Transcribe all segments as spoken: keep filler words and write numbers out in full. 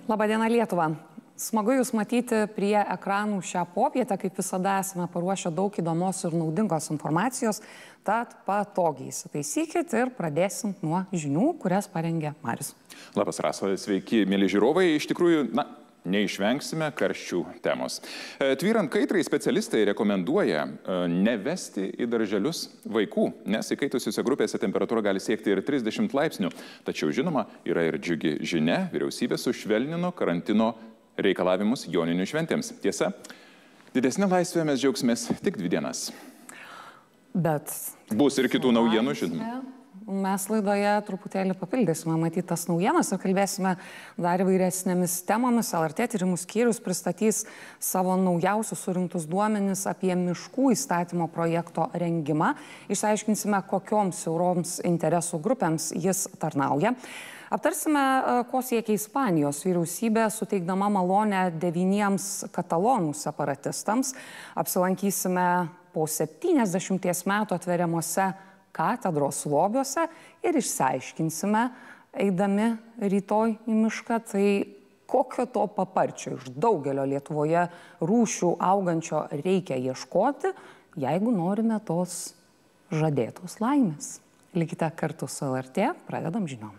Labadiena Lietuva. Smagu Jūs matyti prie ekranų šią popietę, kaip visada esame paruošę daug įdomos ir naudingos informacijos, tad patogiai įsitaisykit ir pradėsim nuo žinių, kurias parengė Marius. Labas, Rasa, sveiki, mėly žiūrovai. Iš tikrųjų, na, neišvengsime karščių temos. Tvyrant kaitrai, specialistai rekomenduoja nevesti į darželius vaikų, nes įkaitusiuose grupėse temperatūra gali siekti ir trisdešimt laipsnių. Tačiau, žinoma, yra ir džiugi žinia, vyriausybė sušvelnino karantino reikalavimus joninių šventėms. Tiesa, didesnė laisvė mes džiaugsimės tik dvi dienas. Bet bus ir kitų naujienų, žinoma. Mes laidoje truputėlį papildysime matytas naujienas ir kalbėsime dar įvairesnėmis temomis. L R T tyrimų skyrius pristatys savo naujausius surinktus duomenis apie miškų įstatymo projekto rengimą. Išsiaiškinsime, kokioms siauroms interesų grupėms jis tarnauja. Aptarsime, ko siekia Ispanijos vyriausybė, suteikdama malonę devyniems katalonų separatistams. Apsilankysime po septyniasdešimties metų atveriamuose katedros lobiuose ir išsiaiškinsime, eidami rytoj į mišką, tai kokio to paparčio iš daugelio Lietuvoje rūšių augančio reikia ieškoti, jeigu norime tos žadėtos laimės. Likite kartu su L R T, pradedam žiniom.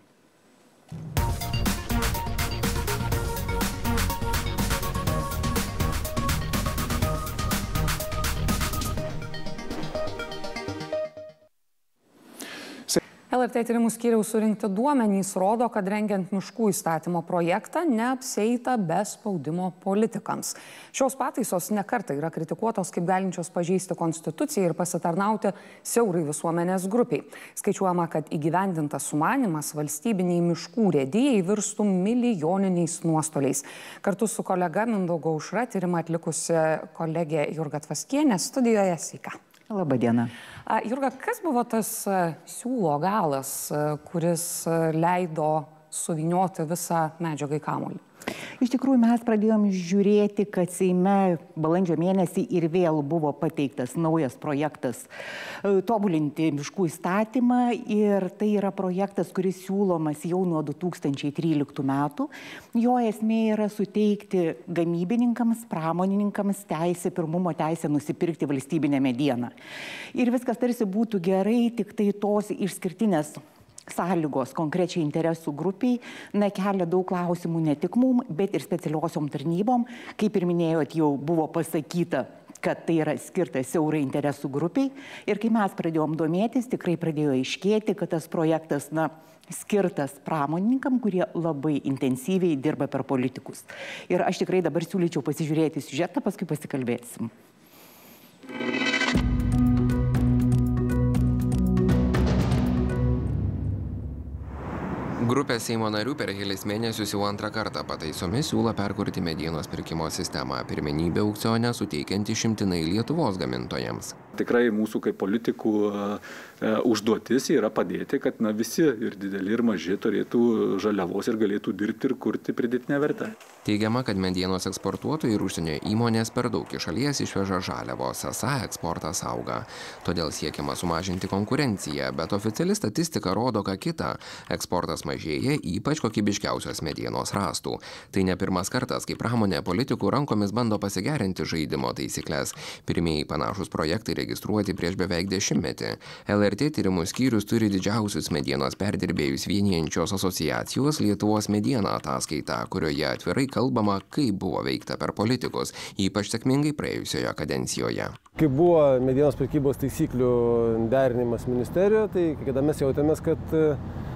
L R T tyrimų skyriaus surinkti duomenys rodo, kad rengiant miškų įstatymo projektą neapsieita be spaudimo politikams. Šios pataisos nekartą yra kritikuotos kaip galinčios pažeisti konstituciją ir pasitarnauti siaurai visuomenės grupiai. Skaičiuojama, kad įgyvendintas sumanymas valstybiniai miškų urėdijai virstų milijoniniais nuostoliais. Kartu su kolega Mindaugu Aušra tyrimą atlikusi kolegė Jurga Tvaskienė studijoje. Sveika. Labadiena. Jurga, kas buvo tas siūlo galas, kuris leido suvynioti visą medžiagą į kamuolį? Iš tikrųjų, mes pradėjom žiūrėti, kad Seime balandžio mėnesį ir vėl buvo pateiktas naujas projektas tobulinti miškų įstatymą ir tai yra projektas, kuris siūlomas jau nuo du tūkstančiai tryliktų metų. Jo esmė yra suteikti gamybininkams, pramonininkams teisę, pirmumo teisę nusipirkti valstybinę medieną. Ir viskas tarsi būtų gerai, tik tai tos išskirtinės sąlygos konkrečiai interesų grupiai, na, kelia daug klausimų ne tik mum, bet ir specialiosiom tarnybom. Kaip ir minėjot, jau buvo pasakyta, kad tai yra skirta siaurai interesų grupiai. Ir kai mes pradėjom domėtis, tikrai pradėjo aiškėti, kad tas projektas, na, skirtas pramonininkam, kurie labai intensyviai dirba per politikus. Ir aš tikrai dabar siūlyčiau pasižiūrėti siužetą, paskui pasikalbėsim. Grupė Seimo narių per kelis mėnesius jau antrą kartą pataisomis siūlo perkurti medienos pirkimo sistemą, pirmenybę aukcione suteikiant išimtinai Lietuvos gamintojams. Tikrai mūsų kaip politikų e, užduotis yra padėti, kad na, visi ir dideli ir maži turėtų žaliavos ir galėtų dirbti ir kurti pridėtinę vertę. Teigiama, kad medienos eksportuotojai ir užsienio įmonės per daug iš šalies išveža žaliavos, esą eksportas auga. Todėl siekiama sumažinti konkurenciją, bet oficiali statistika rodo, ką kita. Eksportas mažėja, ypač kokybiškiausios medienos rąstų. Tai ne pirmas kartas, kai pramonė politikų rankomis bando pasigerinti žaidimo taisyklės. Pirmieji panašūs projektai registruoti prieš beveik dešimtmetį. L R T tyrimų skyrius turi didžiausius medienos perdirbėjus vienijančios asociacijos Lietuvos mediena ataskaitą, kurioje atvirai kalbama, kaip buvo veikta per politikus, ypač sėkmingai praėjusioje kadencijoje. Kai buvo medienos prekybos taisyklių derinimas ministerijoje, tai kada mes jautėmės, kad e,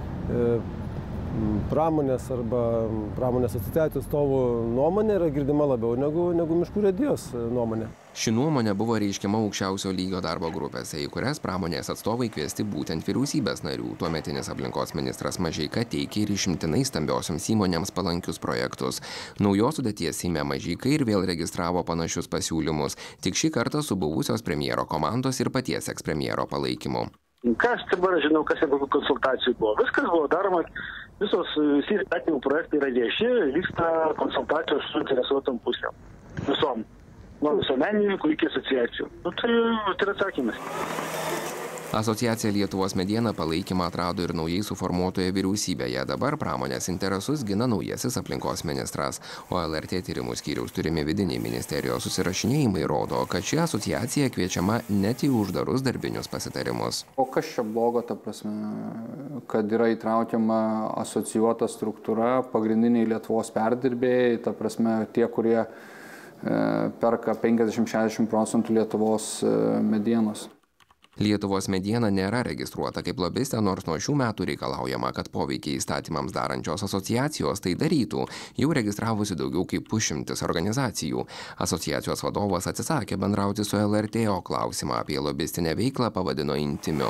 pramonės arba pramonės asociacijų atstovų nuomonė yra girdima labiau negu, negu miškų urėdijos nuomonė. Ši nuomonė buvo reiškiama aukščiausio lygio darbo grupėse, į kurias pramonės atstovai kviesti būtent vyriausybės narių. Tuometinis aplinkos ministras Mažeika teikė ir išimtinai stambiosioms įmonėms palankius projektus. Naujos sudėties Seime Mažeika ir vėl registravo panašius pasiūlymus, tik šį kartą su buvusios premjero komandos ir paties ekspremjero palaikymu. Kas dabar žinau, kas jeigu konsultacijų buvo. Viskas buvo daroma, visos visi įstatymų projektai yra vieši, vyksta konsultacijos su interesuotom pusėm. Visom. Nuo visuomenininkų iki asociacijų. Nu, tai, tai yra atsakymas. Asociacija Lietuvos mediena palaikymą atrado ir naujai suformuotoje vyriausybėje. Dabar pramonės interesus gina naujasis aplinkos ministras, o L R T tyrimų skyriaus turimi vidiniai ministerijos susirašinėjimai rodo, kad ši asociacija kviečiama net į uždarus darbinius pasitarimus. O kas čia blogo, ta prasme, kad yra įtraukiama asocijuota struktūra, pagrindiniai Lietuvos perdirbėjai, ta prasme, tie, kurie e, perka penkiasdešimt šešiasdešimt procentų Lietuvos e, medienos. Lietuvos mediena nėra registruota kaip lobistė, nors nuo šių metų reikalaujama, kad poveikiai įstatymams darančios asociacijos tai darytų, jau registravusi daugiau kaip pusšimtis organizacijų. Asociacijos vadovas atsisakė bendrauti su L R T, o klausimą apie lobistinę veiklą pavadino intimiu.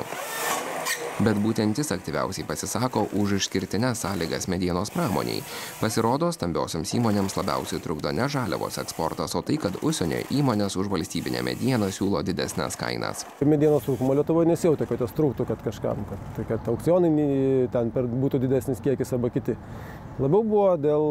Bet būtent jis aktyviausiai pasisako už išskirtines sąlygas medienos pramoniai. Pasirodo, stambiosioms įmonėms labiausiai trukdo ne žaliavos eksportas, o tai, kad užsienio įmonės už valstybinę medieną siūlo didesnes kainas. Medienos trūkumo Lietuvoje nesijautė, kad jos trūktų kad kažkam, kad, tai, kad aukcionai ten per, būtų didesnis kiekis arba kiti. Labiau buvo dėl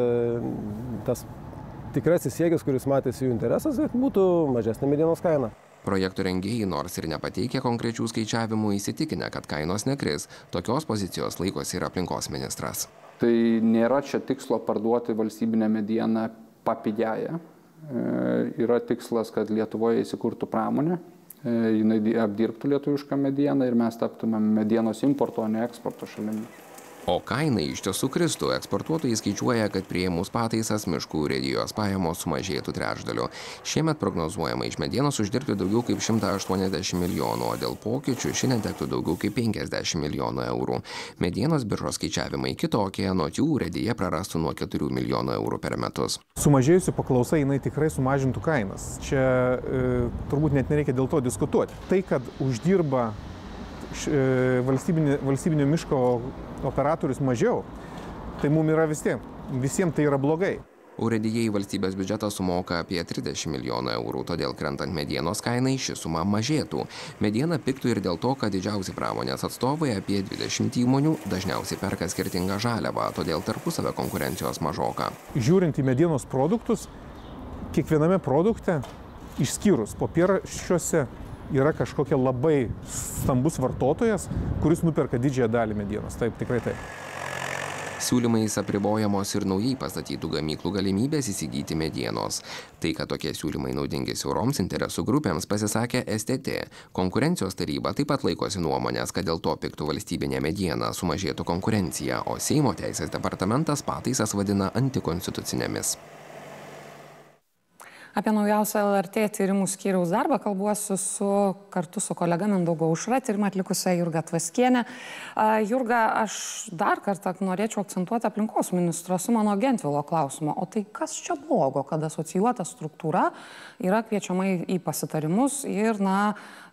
e, tas tikrasis siekis, kuris matėsi jų interesas, kad būtų mažesnė medienos kaina. Projektų rengėjai, nors ir nepateikė konkrečių skaičiavimų, įsitikinę, kad kainos nekris. Tokios pozicijos laikosi ir aplinkos ministras. Tai nėra čia tikslo parduoti valstybinę medieną papigiąją. E, yra tikslas, kad Lietuvoje įsikurtų pramonė, e, jinai apdirbtų lietuvišką medieną ir mes taptumėm medienos importo, o ne eksporto šalimi. O kainai iš tiesų kristų. Eksportuotojai skaičiuoja, kad priėmus pataisas miškų urėdijos pajamos sumažėtų trečdaliu. Šiemet prognozuojama iš medienos uždirbti daugiau kaip šimtą aštuoniasdešimt milijonų, o dėl pokyčių ši netektų daugiau kaip penkiasdešimt milijonų eurų. Medienos biržos skaičiavimai kitokie, anot jų urėdija prarastų nuo keturių milijonų eurų per metus. Sumažėjusi paklausa, jinai tikrai sumažintų kainas. Čia e, turbūt net nereikia dėl to diskutuoti. Tai, kad uždirba valstybinio, valstybinio miško operatorius mažiau, tai mums yra visiems. Visiems tai yra blogai. Urėdijai valstybės biudžetą sumoka apie trisdešimt milijonų eurų, todėl krentant medienos kainai ši suma mažėtų. Mediena piktų ir dėl to, kad didžiausi pramonės atstovai apie dvidešimt įmonių dažniausiai perka skirtingą žaliavą, todėl tarpusavio konkurencijos mažoka. Žiūrint į medienos produktus, kiekviename produkte, išskyrus popierraščiuose, yra kažkokia labai stambus vartotojas, kuris nuperka didžiąją dalį medienos. Taip, tikrai taip. Siūlymais apribojamos ir naujai pastatytų gamyklų galimybės įsigyti medienos. Tai, kad tokie siūlymai naudingi siauroms interesų grupėms, pasisakė S T T. Konkurencijos taryba taip pat laikosi nuomonės, kad dėl to piktų valstybinė mediena sumažėtų konkurencija, o Seimo teisės departamentas pataisas vadina antikonstitucinėmis. Apie naujausią L R T tyrimų skyriaus darbą kalbuosiu su, kartu su kolega Mindaugo Aušra, tyrimą atlikusią Jurgą Tvaskienę. Jurga, aš dar kartą norėčiau akcentuoti aplinkos ministro Simono Gentvilo klausimą. O tai kas čia blogo, kad asocijuota struktūra yra kviečiama į pasitarimus ir na,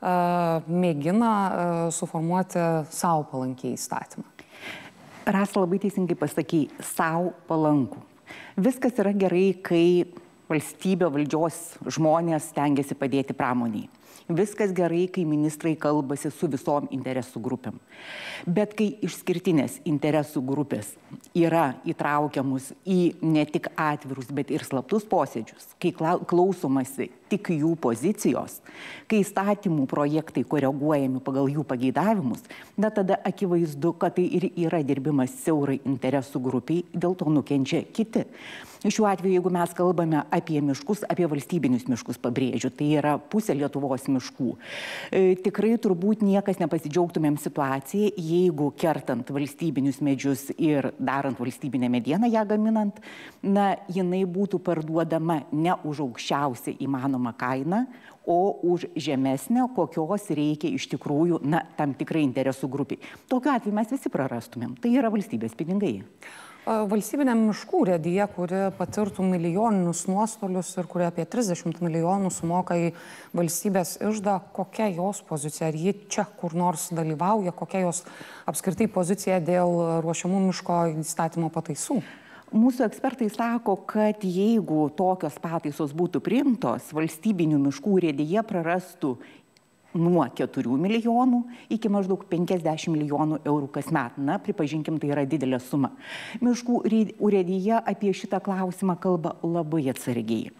mėgina suformuoti savo palankiai įstatymą? Rasa labai teisingai pasakei, savo palankų. Viskas yra gerai, kai valstybė, valdžios žmonės stengiasi padėti pramoniai. Viskas gerai, kai ministrai kalbasi su visom interesų grupėm. Bet kai išskirtinės interesų grupės yra įtraukiamus į ne tik atvirus, bet ir slaptus posėdžius, kai klausomasi tik jų pozicijos, kai įstatymų projektai koreguojami pagal jų pageidavimus, na tada akivaizdu, kad tai ir yra dirbimas siaurai interesų grupiai, dėl to nukenčia kiti. Šiuo atveju, jeigu mes kalbame apie miškus, apie valstybinius miškus, pabrėžiu, tai yra pusė Lietuvos miškų. E, tikrai turbūt niekas nepasidžiaugtumėm situaciją, jeigu kertant valstybinius medžius ir darant valstybinę medieną, ją gaminant, na, jinai būtų parduodama ne už aukščiausią įmanomą kainą, o už žemesnę, kokios reikia iš tikrųjų, na, tam tikrai interesų grupiai. Tokiu atveju mes visi prarastumėm. Tai yra valstybės pinigai. Valstybinė miškų urėdija, kuri patirtų milijoninius nuostolius ir kuri apie trisdešimt milijonų sumoka į valstybės iždą, kokia jos pozicija? Ar ji čia kur nors dalyvauja? Kokia jos apskritai pozicija dėl ruošiamų miško įstatymo pataisų? Mūsų ekspertai sako, kad jeigu tokios pataisos būtų priimtos, valstybinių miškų urėdija prarastų nuo keturių milijonų iki maždaug penkiasdešimt milijonų eurų kasmet. Na, pripažinkim, tai yra didelė suma. Miškų urėdija apie šitą klausimą kalba labai atsargiai.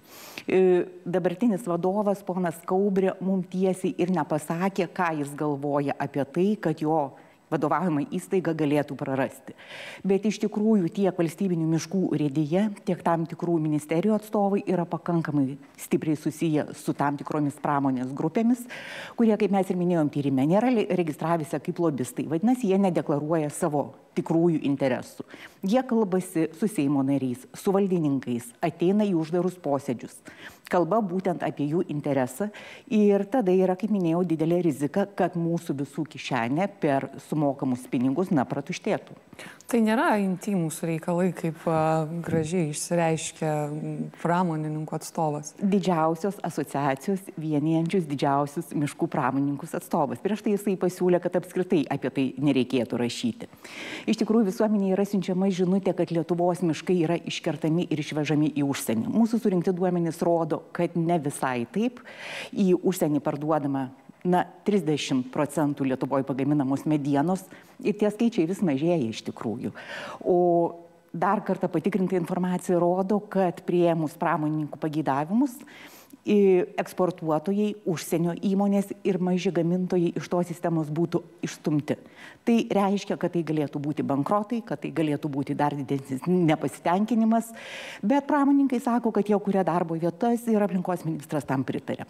Dabartinis vadovas, ponas Kaubrė, mums tiesiai ir nepasakė, ką jis galvoja apie tai, kad jo vadovaujama įstaiga galėtų prarasti. Bet iš tikrųjų tiek valstybinių miškų urėdija, tiek tam tikrų ministerijų atstovai yra pakankamai stipriai susiję su tam tikromis pramonės grupėmis, kurie, kaip mes ir minėjom tyrime, nėra registravęsi kaip lobistai. Vadinasi, jie nedeklaruoja savo tikrųjų interesų. Jie kalbasi su Seimo nariais, su valdininkais, ateina į uždarus posėdžius. Kalba būtent apie jų interesą ir tada yra, kaip minėjau, didelė rizika, kad mūsų visų kišenė per sumokamus pinigus nepratuštėtų. Tai nėra intymus reikalai, kaip a, gražiai išsireiškia pramonininkų atstovas. Didžiausios asociacijos vienijančius didžiausius miškų pramonininkus atstovas. Prieš tai jisai pasiūlė, kad apskritai apie tai nereikėtų rašyti. Iš tikrųjų visuomenėje yra siunčiama žinutė, kad Lietuvos miškai yra iškertami ir išvežami į užsienį. Mūsų surinkti duomenys rodo, kad ne visai taip. Į užsienį parduodama na, trisdešimt procentų Lietuvoje pagaminamos medienos ir tie skaičiai vis mažėja iš tikrųjų. O dar kartą patikrinta informacija rodo, kad priėmus pramonininkų pageidavimus, eksportuotojai, užsienio įmonės ir maži gamintojai iš tos sistemos būtų išstumti. Tai reiškia, kad tai galėtų būti bankrotai, kad tai galėtų būti dar didesnis nepasitenkinimas, bet pramoninkai sako, kad jie kuria darbo vietas ir aplinkos ministras tam pritarė.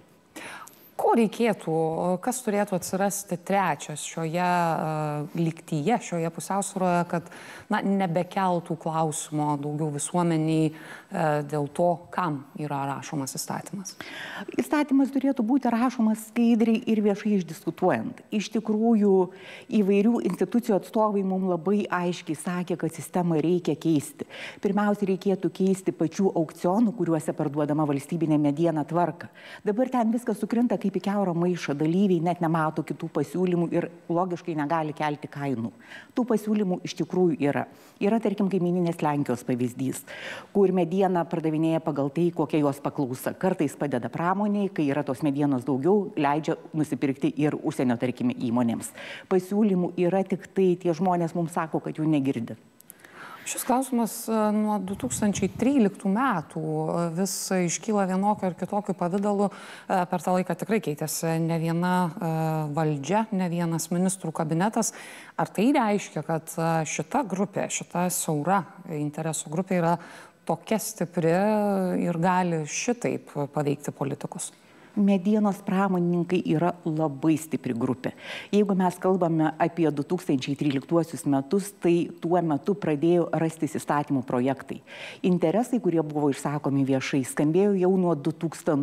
Ko reikėtų, kas turėtų atsirasti trečias šioje uh, lygtyje, šioje pusiausvyroje, kad na, nebekeltų klausimo daugiau visuomeniai uh, dėl to, kam yra rašomas įstatymas? Įstatymas turėtų būti rašomas skaidriai ir viešai išdiskutuojant. Iš tikrųjų, įvairių institucijų atstovai mums labai aiškiai sakė, kad sistemą reikia keisti. Pirmiausia, reikėtų keisti pačių aukcionų, kuriuose parduodama valstybinė mediena tvarka. Dabar ten viskas sukrinta kaip į kiaurą maišą, dalyviai net nemato kitų pasiūlymų ir logiškai negali kelti kainų. Tų pasiūlymų iš tikrųjų yra. Yra, tarkim, kaimyninės Lenkijos pavyzdys, kur mediena pardavinėja pagal tai, kokia jos paklausa. Kartais padeda pramoniai, kai yra tos medienos daugiau, leidžia nusipirkti ir užsienio, tarkime, įmonėms. Pasiūlymų yra, tik tai tie žmonės mums sako, kad jų negirdi. Šis klausimas nuo du tūkstančiai tryliktų metų vis iškyla vienokio ir kitokių pavidalų. Per tą laiką tikrai keitėsi ne viena valdžia, ne vienas ministrų kabinetas. Ar tai reiškia, kad šita grupė, šita siaura interesų grupė yra tokia stipri ir gali šitaip paveikti politikus? Medienos pramonininkai yra labai stipri grupė. Jeigu mes kalbame apie du tūkstančiai tryliktuosius metus, tai tuo metu pradėjo rastis įstatymų projektai. Interesai, kurie buvo išsakomi viešai, skambėjo jau nuo du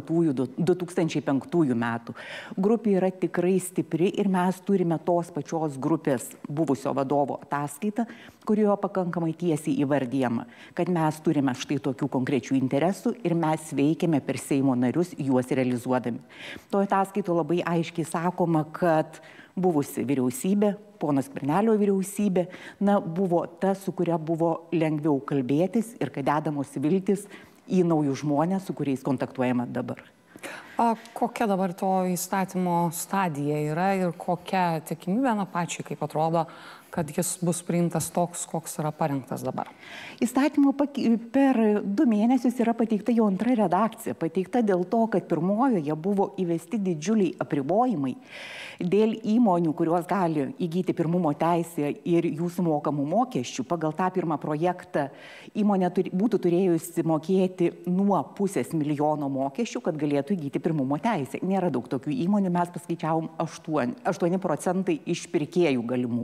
tūkstančiai penktųjų metų. Grupė yra tikrai stipri ir mes turime tos pačios grupės buvusio vadovo ataskaitą, kurioje pakankamai tiesiai įvardyjama, kad mes turime štai tokių konkrečių interesų ir mes veikiame per Seimo narius juos realizuodami. To ataskaito labai aiškiai sakoma, kad buvusi vyriausybė, pono Skvernelio vyriausybė, na, buvo ta, su kuria buvo lengviau kalbėtis ir kad dedamos viltis į naujus žmonės, su kuriais kontaktuojama dabar. A, kokia dabar to įstatymo stadija yra ir kokia tikimybė, na, pačiai, kaip atrodo, kad jis bus priimtas toks, koks yra parengtas dabar? Įstatymo per du mėnesius yra pateikta jau antra redakcija. Pateikta dėl to, kad pirmojoje buvo įvesti didžiuliai apribojimai dėl įmonių, kurios gali įgyti pirmumo teisę ir jų sumokamų mokesčių. Pagal tą pirmą projektą įmonė turi, būtų turėjusi mokėti nuo pusės milijono mokesčių, kad galėtų įgyti pirmumo teisę. Nėra daug tokių įmonių, mes paskaičiavom aštuoni procentai iš pirkėjų galimų.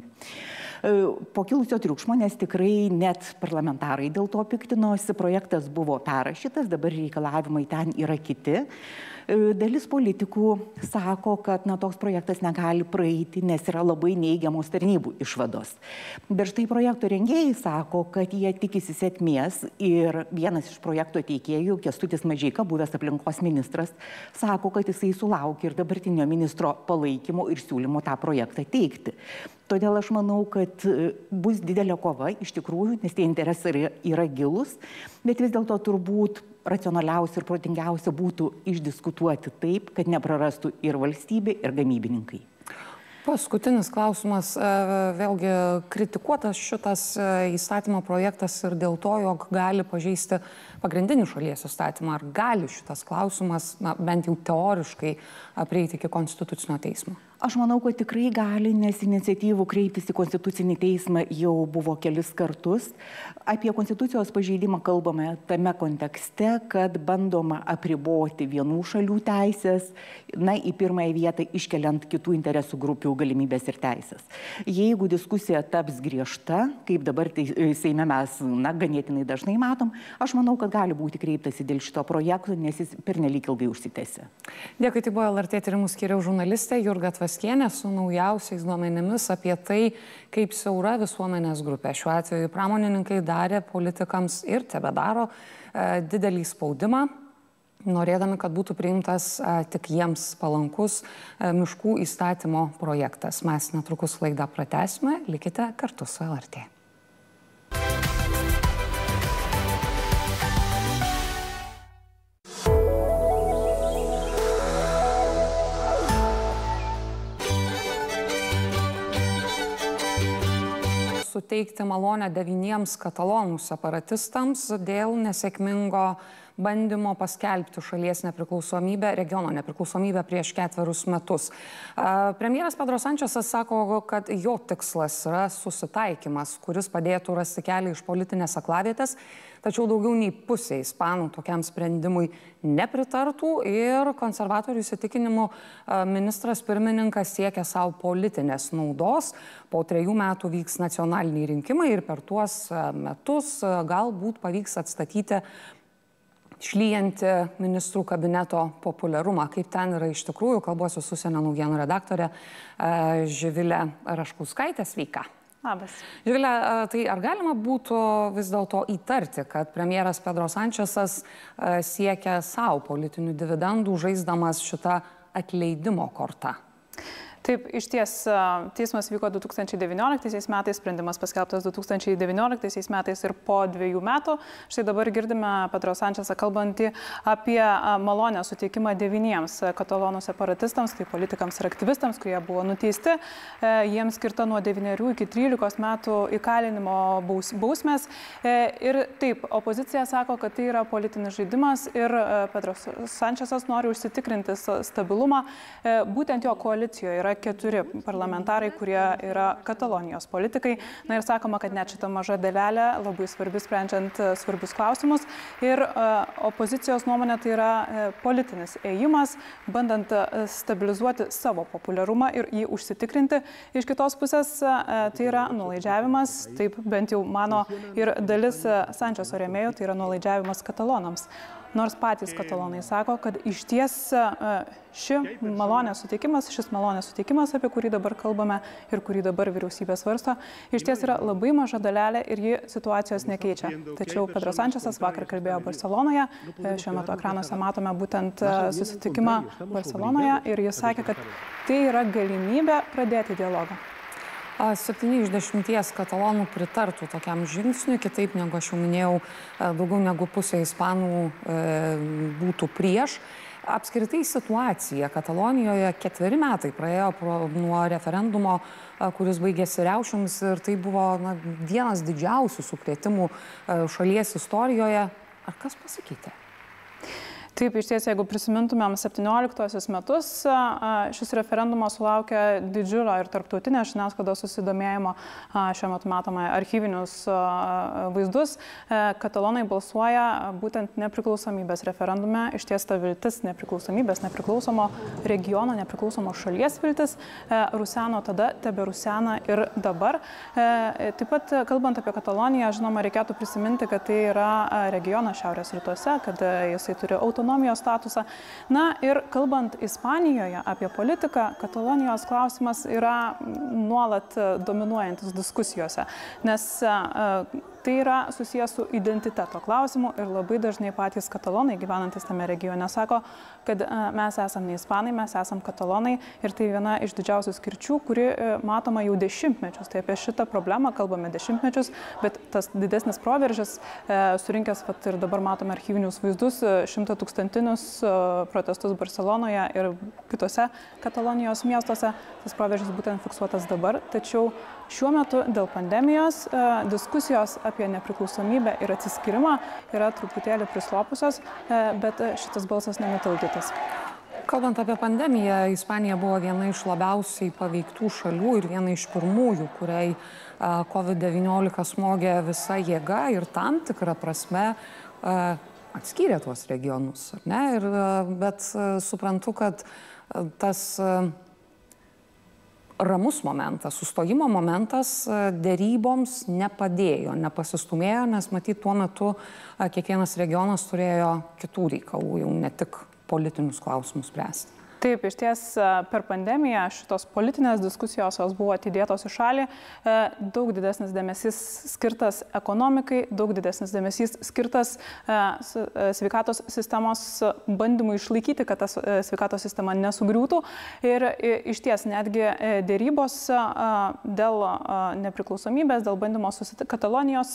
Po kilusio triukšmo, nes tikrai net parlamentarai dėl to piktinosi, projektas buvo perrašytas, dabar reikalavimai ten yra kiti. Dalis politikų sako, kad na, toks projektas negali praeiti, nes yra labai neigiamos tarnybų išvados. Bet štai projekto rengėjai sako, kad jie tikisi sėkmės ir vienas iš projekto teikėjų, Kęstutis Mažeika, buvęs aplinkos ministras, sako, kad jisai sulaukė ir dabartinio ministro palaikymo ir siūlymo tą projektą teikti. Todėl aš manau, kad bus didelė kova iš tikrųjų, nes tie interesai yra, yra gilus, bet vis dėlto turbūt racionaliausia ir protingiausia būtų išdiskutuoti taip, kad neprarastų ir valstybė, ir gamybininkai. Paskutinis klausimas. Vėlgi kritikuotas šitas įstatymo projektas ir dėl to, jog gali pažeisti pagrindinį šalies įstatymą. Ar gali šitas klausimas, na, bent jau teoriškai, prieiti iki Konstitucinio teismo? Aš manau, kad tikrai gali, nes iniciatyvų kreiptis į Konstitucinį teismą jau buvo kelis kartus. Apie Konstitucijos pažeidimą kalbame tame kontekste, kad bandoma apriboti vienų šalių teisės, na, į pirmąją vietą iškeliant kitų interesų grupių galimybės ir teisės. Jeigu diskusija taps griežta, kaip dabar Seime mes, na, ganėtinai dažnai matom, aš manau, kad gali būti kreiptasi dėl šito projekto, nes jis pernelyg ilgai užsitęsė. Dėkui, tai buvo L R T tyrimų skyriaus žurnalistė Jurga Tvaskienė su naujausiais duomenimis apie tai, kaip siaura visuomenės grupė. Šiuo atveju pramonininkai darė politikams ir tebedaro e, didelį spaudimą, norėdami, kad būtų priimtas e, tik jiems palankus e, miškų įstatymo projektas. Mes netrukus laidą pratęsime, likite kartu su L R T. Suteikti malonę devyniems katalonų separatistams dėl nesėkmingo bandymo paskelbti šalies nepriklausomybę, regiono nepriklausomybę prieš ketverius metus. Premjeras Pedro Sančesas sako, kad jo tikslas yra susitaikymas, kuris padėtų rasti kelią iš politinės aklavietės, tačiau daugiau nei pusė ispanų tokiam sprendimui nepritartų ir konservatorių įsitikinimu ministras pirmininkas siekia savo politinės naudos. Po trejų metų vyks nacionaliniai rinkimai ir per tuos metus galbūt pavyks atstatyti šlyjantį ministrų kabineto populiarumą. Kaip ten yra iš tikrųjų, kalbuosiu su užsienio naujienų redaktorė Živilė Raškauskaitė. Sveika. Labas. Živilė, tai ar galima būtų vis dėlto įtarti, kad premjeras Pedro Sančesas siekia savo politinių dividendų, žaisdamas šitą atleidimo kortą? Taip, iš ties teismas vyko du tūkstančiai devynioliktaisiais metais, sprendimas paskelbtas du tūkstančiai devynioliktaisiais metais ir po dviejų metų. Štai dabar girdime Pedro Sančesą kalbantį apie malonę suteikimą devyniems katalonų separatistams, tai politikams ir aktyvistams, kurie buvo nuteisti. Jiems skirta nuo devynerių iki trylikos metų įkalinimo baus, bausmės. Ir taip, opozicija sako, kad tai yra politinis žaidimas ir Pedro Sančesas nori užsitikrinti stabilumą. Būtent jo koalicijoje yra keturi parlamentarai, kurie yra Katalonijos politikai. Na ir sakoma, kad net šita maža dalelė labai svarbi sprendžiant svarbius klausimus. Ir uh, opozicijos nuomonė tai yra uh, politinis ėjimas, bandant uh, stabilizuoti savo populiarumą ir jį užsitikrinti. Iš kitos pusės uh, tai yra nuolaidžiavimas, taip bent jau mano ir dalis uh, Sančeso rėmėjų, tai yra nuolaidžiavimas katalonams. Nors patys katalonai sako, kad iš ties ši malonės suteikimas, šis malonės suteikimas, apie kurį dabar kalbame ir kurį dabar vyriausybė svarsto, iš ties yra labai maža dalelė ir ji situacijos nekeičia. Tačiau Pedro Sančesas vakar kalbėjo Barcelonoje, šiuo metu ekranuose matome būtent susitikimą Barcelonoje ir jis sakė, kad tai yra galimybė pradėti dialogą. Septyni iš dešimties katalonų pritartų tokiam žingsniui, kitaip negu aš jau minėjau, daugiau negu pusė ispanų būtų prieš. Apskritai situacija Katalonijoje ketveri metai praėjo nuo referendumo, kuris baigėsi riaušėmis ir tai buvo na, vienas didžiausių sukrėtimų šalies istorijoje. Ar kas pasikeitė? Taip, iš ties, jeigu prisimintumėm septynioliktuosius metus, šis referendumas sulaukė didžiulio ir tarptautinės žiniasklaidos susidomėjimo. Šiuo metu matome archyvinius vaizdus. Katalonai balsuoja būtent nepriklausomybės referendume. Iš ties ta viltis nepriklausomybės, nepriklausomo regiono, nepriklausomo šalies viltis ruseno tada, tebe rusena ir dabar. Taip pat, kalbant apie Kataloniją, žinoma, reikėtų prisiminti, kad tai yra regionas šiaurės rytuose, kad jisai turi autonomiją. autonomijos statusą. Na ir kalbant Ispanijoje apie politiką, Katalonijos klausimas yra nuolat dominuojantis diskusijose, nes Tai yra susijęs su identiteto klausimu ir labai dažnai patys katalonai gyvenantis tame regione sako, kad mes esam ne ispanai, mes esam katalonai ir tai viena iš didžiausių skirčių, kuri matoma jau dešimtmečius. Tai apie šitą problemą kalbame dešimtmečius, bet tas didesnis proveržis surinkęs, vat, ir dabar matome archyvinius vaizdus, šimta tūkstantinius protestus Barcelonoje ir kitose Katalonijos miestuose, tas proveržis būtent fiksuotas dabar. Tačiau šiuo metu dėl pandemijos diskusijos apie nepriklausomybę ir atsiskyrimą yra truputėlį prislopusios, bet šitas balsas nenutildytas. Kalbant apie pandemiją, Ispanija buvo viena iš labiausiai paveiktų šalių ir viena iš pirmųjų, kuriai COVID devyniolika smogė visa jėga ir tam tikrą prasme atskyrė tuos regionus. Ne? Ir, bet suprantu, kad tas ramus momentas, sustojimo momentas deryboms nepadėjo, nepasistumėjo, nes matyt tuo metu kiekvienas regionas turėjo kitų reikalų, jau ne tik politinius klausimus spręsti. Taip, iš ties per pandemiją šitos politinės diskusijos jos buvo atidėtos į šalį, daug didesnis dėmesys skirtas ekonomikai, daug didesnis dėmesys skirtas sveikatos sistemos bandymui išlaikyti, kad ta sveikatos sistema nesugriūtų. Ir iš ties netgi dėrybos dėl nepriklausomybės, dėl bandymo susitarti, Katalonijos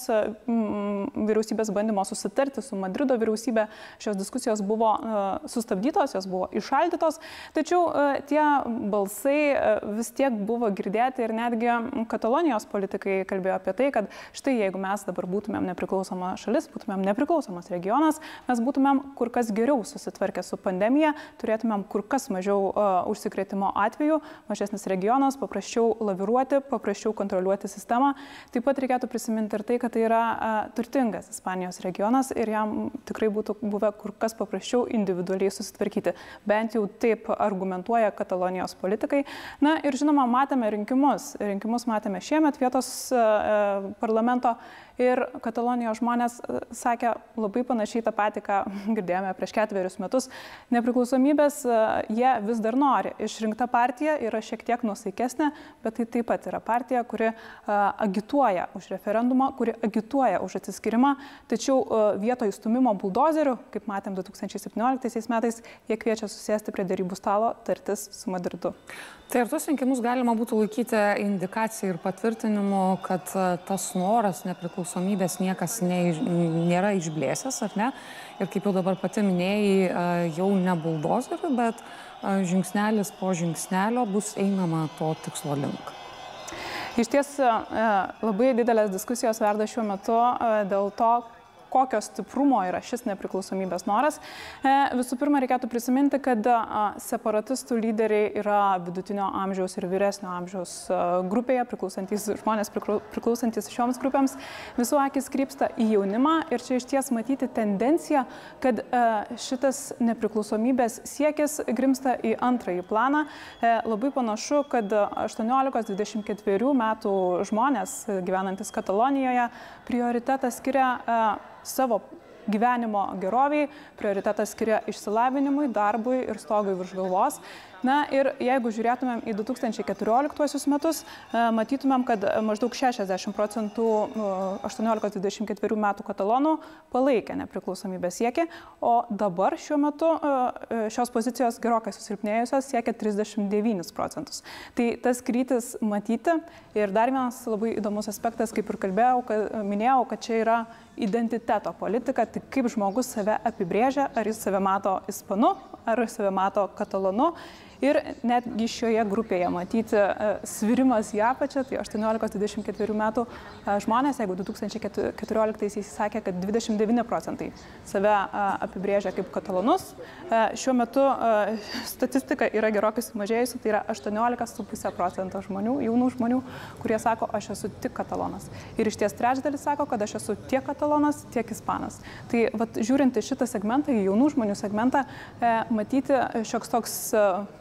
vyriausybės bandymo susitarti su Madrido vyriausybė, šios diskusijos buvo sustabdytos, jos buvo išaldytos. Tačiau tie balsai vis tiek buvo girdėti ir netgi Katalonijos politikai kalbėjo apie tai, kad štai jeigu mes dabar būtumėm nepriklausoma šalis, būtumėm nepriklausomas regionas, mes būtumėm kur kas geriau susitvarkę su pandemija, turėtumėm kur kas mažiau uh, užsikrėtimo atvejų, mažesnis regionas, paprasčiau laviruoti, paprasčiau kontroliuoti sistemą. Taip pat reikėtų prisiminti ir tai, kad tai yra uh, turtingas Ispanijos regionas ir jam tikrai būtų buvę kur kas paprasčiau individualiai susitvarkyti. Bent jau taip argumentuoja Katalonijos politikai. Na ir žinoma, matėme rinkimus. Rinkimus matėme šiemet vietos e, parlamento ir Katalonijos žmonės sakė labai panašiai tą patį, ką girdėjome prieš ketverius metus. Nepriklausomybės e, jie vis dar nori. Išrinkta partija yra šiek tiek nuosaikesnė, bet tai taip pat yra partija, kuri e, agituoja už referendumą, kuri agituoja už atsiskyrimą, tačiau e, vietoj stumimo buldozerių, kaip matėm du tūkstančiai septynioliktaisiais metais, jie kviečia susėsti prie derybų stalo, tartis su Madridu. Tai ar tuos rinkimus galima būtų laikyti indikaciją ir patvirtinimu, kad tas noras nepriklausomybės niekas ne, nėra išblėsęs, ar ne? Ir kaip jau dabar pati minėjai, jau ne buldozerių, bet žingsnelis po žingsnelio bus einama to tikslo link. Iš ties labai didelės diskusijos verda šiuo metu dėl to, kokio stiprumo yra šis nepriklausomybės noras. Visų pirma, reikėtų prisiminti, kad separatistų lyderiai yra vidutinio amžiaus ir vyresnio amžiaus grupėje, priklausantis žmonės priklausantis šioms grupėms. Visų akis krypsta į jaunimą ir čia iš ties matyti tendenciją, kad šitas nepriklausomybės siekis grimsta į antrąjį planą. Labai panašu, kad aštuoniolikos dvidešimt ketverių metų žmonės gyvenantis Katalonijoje prioritetą skiria savo gyvenimo geroviai, prioritetą skiria išsilavinimui, darbui ir stogui virš galvos. Na ir jeigu žiūrėtumėm į du tūkstančiai keturioliktuosius metus, matytumėm, kad maždaug šešiasdešimt procentų aštuoniolikos dvidešimt ketverių metų katalonų palaikė nepriklausomybės siekį, o dabar šiuo metu šios pozicijos gerokai susilpnėjusios siekia trisdešimt devynis procentus. Tai tas krytis matyti ir dar vienas labai įdomus aspektas, kaip ir kalbėjau, kad, minėjau, kad čia yra identiteto politika, tai kaip žmogus save apibrėžia, ar jis save mato ispanu, ar save mato katalonu. Ir netgi šioje grupėje matyti svirimas į apačią, tai aštuoniolikos dvidešimt ketverių metų žmonės, jeigu du tūkstančiai keturioliktaisiais sakė, kad dvidešimt devyni procentai save apibrėžia kaip katalonus. Šiuo metu statistika yra gerokai sumažėjusi, tai yra aštuoniolika su puse procento žmonių, jaunų žmonių, kurie sako, aš esu tik katalonas. Ir iš ties trečdalis sako, kad aš esu tiek katalonas, tiek ispanas. Tai vat, žiūrint į šitą segmentą, į jaunų žmonių segmentą, matyti šioks toks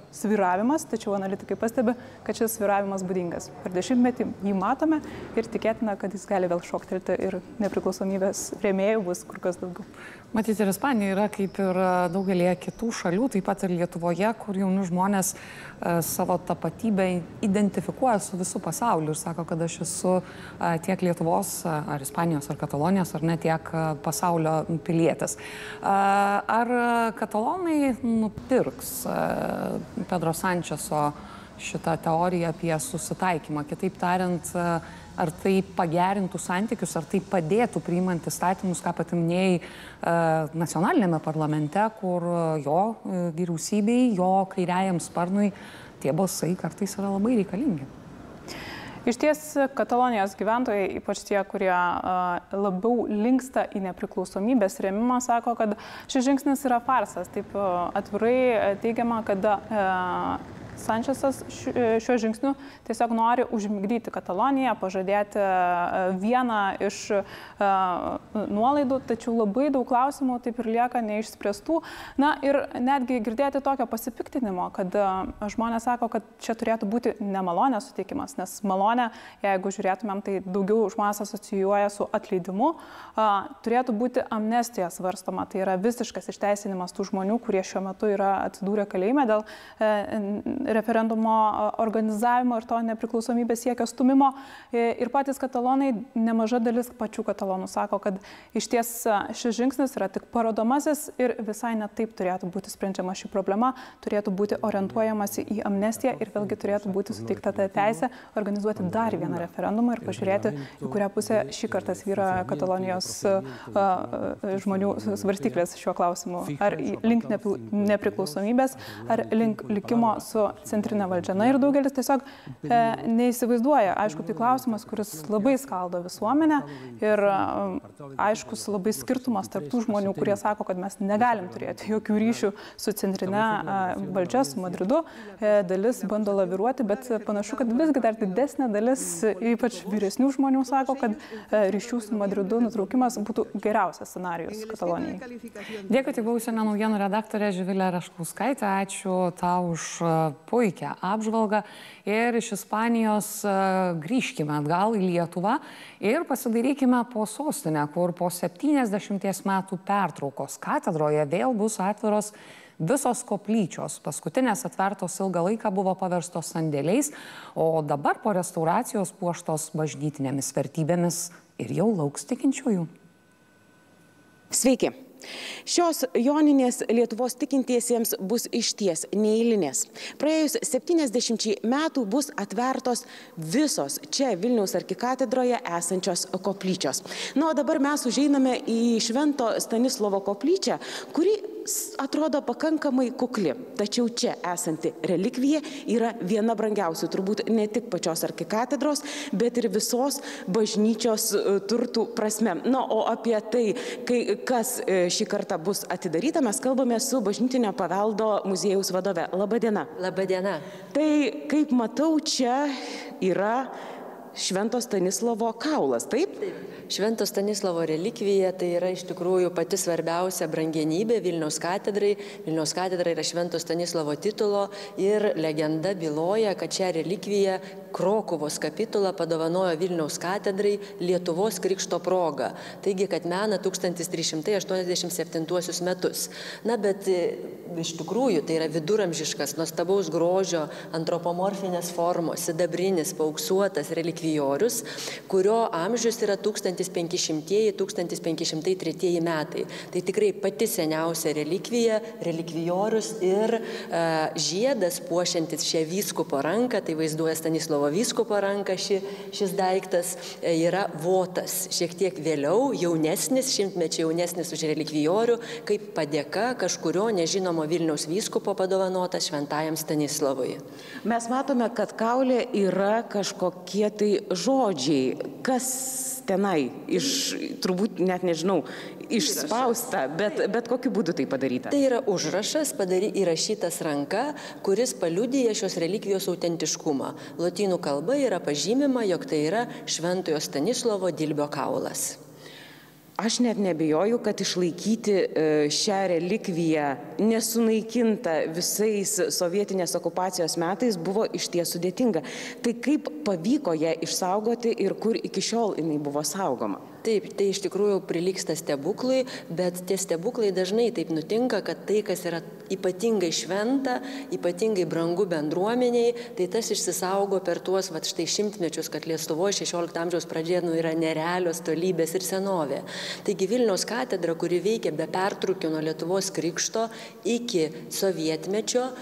sviravimas, tačiau analitikai pastebi, kad šis sviravimas būdingas. Per dešimtmetį jį matome ir tikėtina, kad jis gali vėl šoktelti ir nepriklausomybės rėmėjų bus kur kas daugiau. Matyti, ir Ispanija yra kaip ir daugelėje kitų šalių, taip pat ir Lietuvoje, kur jauni žmonės e, savo tapatybę identifikuoja su visų pasauliu ir sako, kad aš esu e, tiek Lietuvos, ar Ispanijos, ar Katalonijos, ar ne tiek pasaulio pilietis. E, ar katalonai nupirks e, Pedro Sančeso šitą teoriją apie susitaikymą? Kitaip tariant, ar tai pagerintų santykius, ar tai padėtų priimant įstatymus, ką patiminėjai nacionalinėme parlamente, kur jo vyriausybei, jo kairiajam sparnui tie balsai kartais yra labai reikalingi. Iš ties, Katalonijos gyventojai, ypač tie, kurie labiau linksta į nepriklausomybės rėmimą, sako, kad šis žingsnis yra farsas. Taip atvirai teigiama, kad Sančesas šiuo žingsniu tiesiog nori užmigdyti Kataloniją, pažadėti vieną iš nuolaidų, tačiau labai daug klausimų taip ir lieka neišspręstų. Na ir netgi girdėti tokio pasipiktinimo, kad žmonės sako, kad čia turėtų būti nemalonės suteikimas, nes malonė, jeigu žiūrėtumėm, tai daugiau žmonės asocijuoja su atleidimu, turėtų būti amnestija svarstoma. Tai yra visiškas išteisinimas tų žmonių, kurie šiuo metu yra atsidūrę kalėjime dėl referendumo organizavimo ir to nepriklausomybės siekio stumimo. Ir patys katalonai, nemaža dalis pačių katalonų sako, kad iš ties šis žingsnis yra tik parodomasis ir visai net taip turėtų būti sprendžiama ši problema, turėtų būti orientuojamasi į amnestiją ir vėlgi turėtų būti suteikta ta teisė organizuoti dar vieną referendumą ir pažiūrėti, į kurią pusę šį kartą svyra Katalonijos žmonių svarstyklės šiuo klausimu. Ar link nepriklausomybės, ar link likimo su centrinė valdžia. Na ir daugelis tiesiog e, neįsivaizduoja. Aišku, tai klausimas, kuris labai skaldo visuomenę ir e, aiškus labai skirtumas tarp tų žmonių, kurie sako, kad mes negalim turėti jokių ryšių su centrinė e, valdžia, su Madridu. E, dalis bando laviruoti, bet panašu, kad visgi dar didesnė dalis, ypač vyresnių žmonių, sako, kad e, ryšių su Madridu nutraukimas būtų geriausias scenarijus Katalonijai. Dėkui, tai buvo užsienio naujienų redaktorė Živilė Raškauskaitė. Ačiū tau už puikią apžvalgą ir iš Ispanijos grįžkime atgal į Lietuvą ir pasidairykime po sostinę, kur po septyniasdešimties metų pertraukos katedroje vėl bus atviros visos koplyčios. Paskutinės atvertos ilgą laiką buvo paverstos sandėliais, o dabar po restauracijos puoštos bažnytinėmis vertybėmis ir jau lauks tikinčiųjų. Sveiki. Šios joninės Lietuvos tikintiesiems bus išties neeilinės. Praėjus septyniasdešimčiai metų bus atvertos visos čia Vilniaus arkikatedroje esančios koplyčios. Na, o dabar mes užeiname į Švento Stanislovo koplyčią, kuri atrodo pakankamai kukli. Tačiau čia esanti relikvija yra viena brangiausių, turbūt ne tik pačios arkikatedros, bet ir visos bažnyčios turtų prasme. Na, o apie tai, kai, kas šį kartą bus atidaryta, mes kalbame su Bažnytinio paveldo muziejaus vadove. Labadiena. Labadiena. Tai, kaip matau, čia yra Švento Stanislovo kaulas, taip? Taip. Švento Stanislovo relikvija tai yra iš tikrųjų pati svarbiausia brangenybė Vilniaus katedrai. Vilniaus katedra yra Švento Stanislovo titulo ir legenda byloja, kad šią relikviją Krokuvos kapitula padovanojo Vilniaus katedrai Lietuvos krikšto proga. Taigi, kad mena tūkstantis trys šimtai aštuoniasdešimt septintuosius metus. Na, bet iš tikrųjų tai yra viduramžiškas, nuostabaus grožio, antropomorfinės formos, sidabrinis, paauksuotas relikvijorius, kurio amžius yra tūkstantis penki šimtieji - tūkstantis penki šimtai tretieji metai. Tai tikrai pati seniausia relikvija, relikvijorius ir e, žiedas puošiantis šią vyskupo ranką, tai vaizduoja Stanislovo vyskupo ranką ši, šis daiktas, e, yra votas. Šiek tiek vėliau, jaunesnis, šimtmečiai jaunesnis už relikvijorių, kaip padėka kažkurio nežinomo Vilniaus vyskupo padovanota šventajam Stanislovui. Mes matome, kad kaulė yra kažkokie tai žodžiai. Kas tenai, iš, turbūt net nežinau, išspausta, bet, bet kokiu būdu tai padaryta? Tai yra užrašas, padary, įrašytas ranka, kuris paliudija šios relikvijos autentiškumą. Lotynų kalba yra pažymima, jog tai yra Šventojo Stanislovo Dilbio kaulas. Aš net nebejoju, kad išlaikyti šią relikviją nesunaikintą visais sovietinės okupacijos metais buvo išties sudėtinga. Tai kaip pavyko ją išsaugoti ir kur iki šiol jinai buvo saugoma? Taip, tai iš tikrųjų prilyksta stebuklui, bet tie stebuklai dažnai taip nutinka, kad tai, kas yra ypatingai šventa, ypatingai brangu bendruomeniai, tai tas išsisaugo per tuos vat, štai šimtmečius, kad Lietuvoje šešiolikto amžiaus pradžioje nu, yra nerealios tolybės ir senovė. Taigi Vilniaus katedra, kuri veikia be pertrūkio nuo Lietuvos krikšto iki sovietmečio,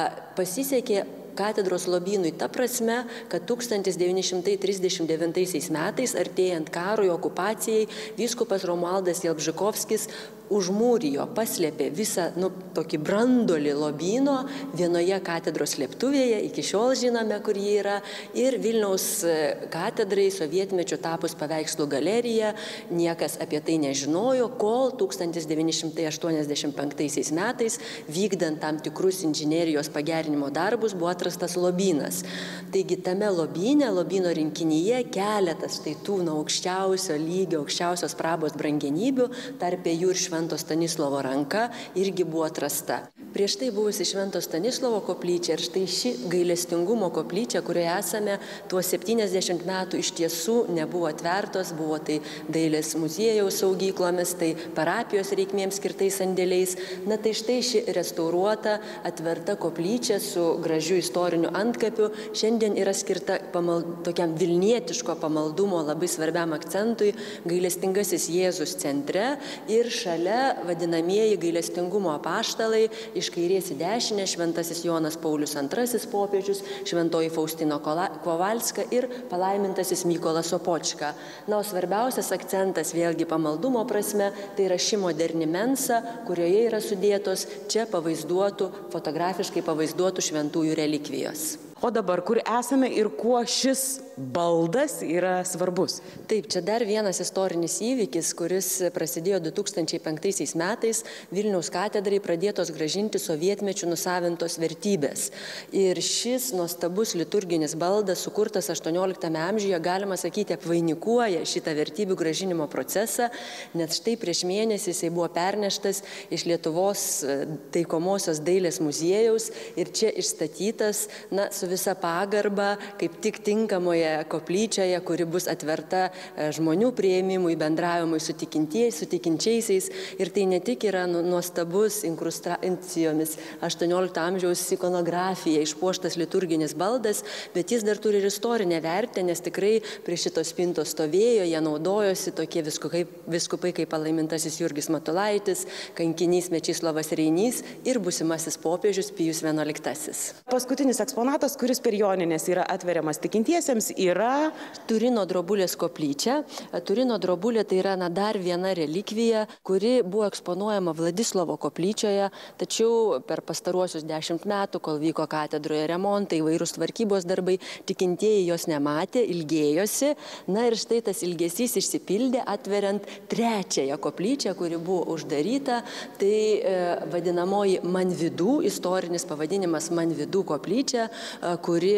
pasisekė katedros lobynui ta prasme, kad tūkstantis devyni šimtai trisdešimt devintaisiais metais, artėjant karui, okupacijai, vyskupas Romualdas Jalbžykovskis užmūrijo, paslėpė visą nu, tokį brandolį lobyno vienoje katedros slėptuvėje, iki šiol žinome, kur ji yra, ir Vilniaus katedrai sovietmečiu tapus paveikslų galerija, niekas apie tai nežinojo, kol tūkstantis devyni šimtai aštuoniasdešimt penktaisiais metais, vykdant tam tikrus inžinerijos pagerinimo darbus, buvo atrastas lobynas. Taigi tame lobyne, lobyno rinkinyje keletas štai tų nuo aukščiausio lygio, aukščiausios prabos brangenybių, tarp jų ir Švento Stanislovo ranka, irgi buvo atrasta. Prieš tai buvusi Švento Stanislovo koplyčia ir štai ši gailestingumo koplyčia, kurioje esame, tuos septyniasdešimt metų iš tiesų nebuvo atvertos, buvo tai dailės muziejaus saugyklomis, tai parapijos reikmėms skirtais sandėliais. Na tai štai ši restauruota, atverta koplyčia su gražiu istoriniu antkapiu šiandien yra skirta pamal, tokiam vilnietiško pamaldumo labai svarbiam akcentui gailestingasis Jėzus centre ir šalia vadinamieji gailestingumo apaštalai, iš kairės į dešinę šventasis Jonas Paulius antrasis popiežius, šventoji Faustino Kovalska ir palaimintasis Mykolas Sopočka. Na, o svarbiausias akcentas vėlgi pamaldumo prasme, tai yra ši moderni mensa, kurioje yra sudėtos čia pavaizduotų, fotografiškai pavaizduotų šventųjų relikvijos. O dabar, kur esame ir kuo šis baldas yra svarbus? Taip, čia dar vienas istorinis įvykis, kuris prasidėjo du tūkstančiai penktaisiais metais. Vilniaus katedrai pradėtos grąžinti sovietmečių nusavintos vertybės. Ir šis nuostabus liturginis baldas, sukurtas aštuonioliktame amžiuje, galima sakyti, apvainikuoja šitą vertybių grąžinimo procesą, net štai prieš mėnesį jisai buvo perneštas iš Lietuvos taikomosios dailės muziejaus ir čia išstatytas, na, su visa pagarba, kaip tik tinkamoje koplyčioje, kuri bus atverta žmonių priėmimui, bendravimui su tikintieji, su tikinčiaisiais. Ir tai ne tik yra nuostabus inkrustacijomis aštuoniolikto amžiaus ikonografija, išpuoštas liturginis baldas, bet jis dar turi ir istorinę vertę, nes tikrai prie šitos spintos stovėjo, jie naudojosi tokie viskupai, viskupai kaip palaimintasis Jurgis Matulaitis, kankinys Mečislovas Reinys ir būsimasis popiežius Pijus vienuoliktasis. Paskutinis eksponatas, kuris per Jonines yra atveriamas tikintiesiems, yra Turino drobulės koplyčia. Turino drobulė tai yra na, dar viena relikvija, kuri buvo eksponuojama Vladislovo koplyčioje, tačiau per pastaruosius dešimt metų, kol vyko katedroje remontai, įvairūs tvarkybos darbai, tikintieji jos nematė, ilgėjosi. Na ir štai tas ilgesys išsipildė, atveriant trečiąją koplyčią, kuri buvo uždaryta. Tai e, vadinamoji Manvidų, istorinis pavadinimas Manvidų koplyčia, kuri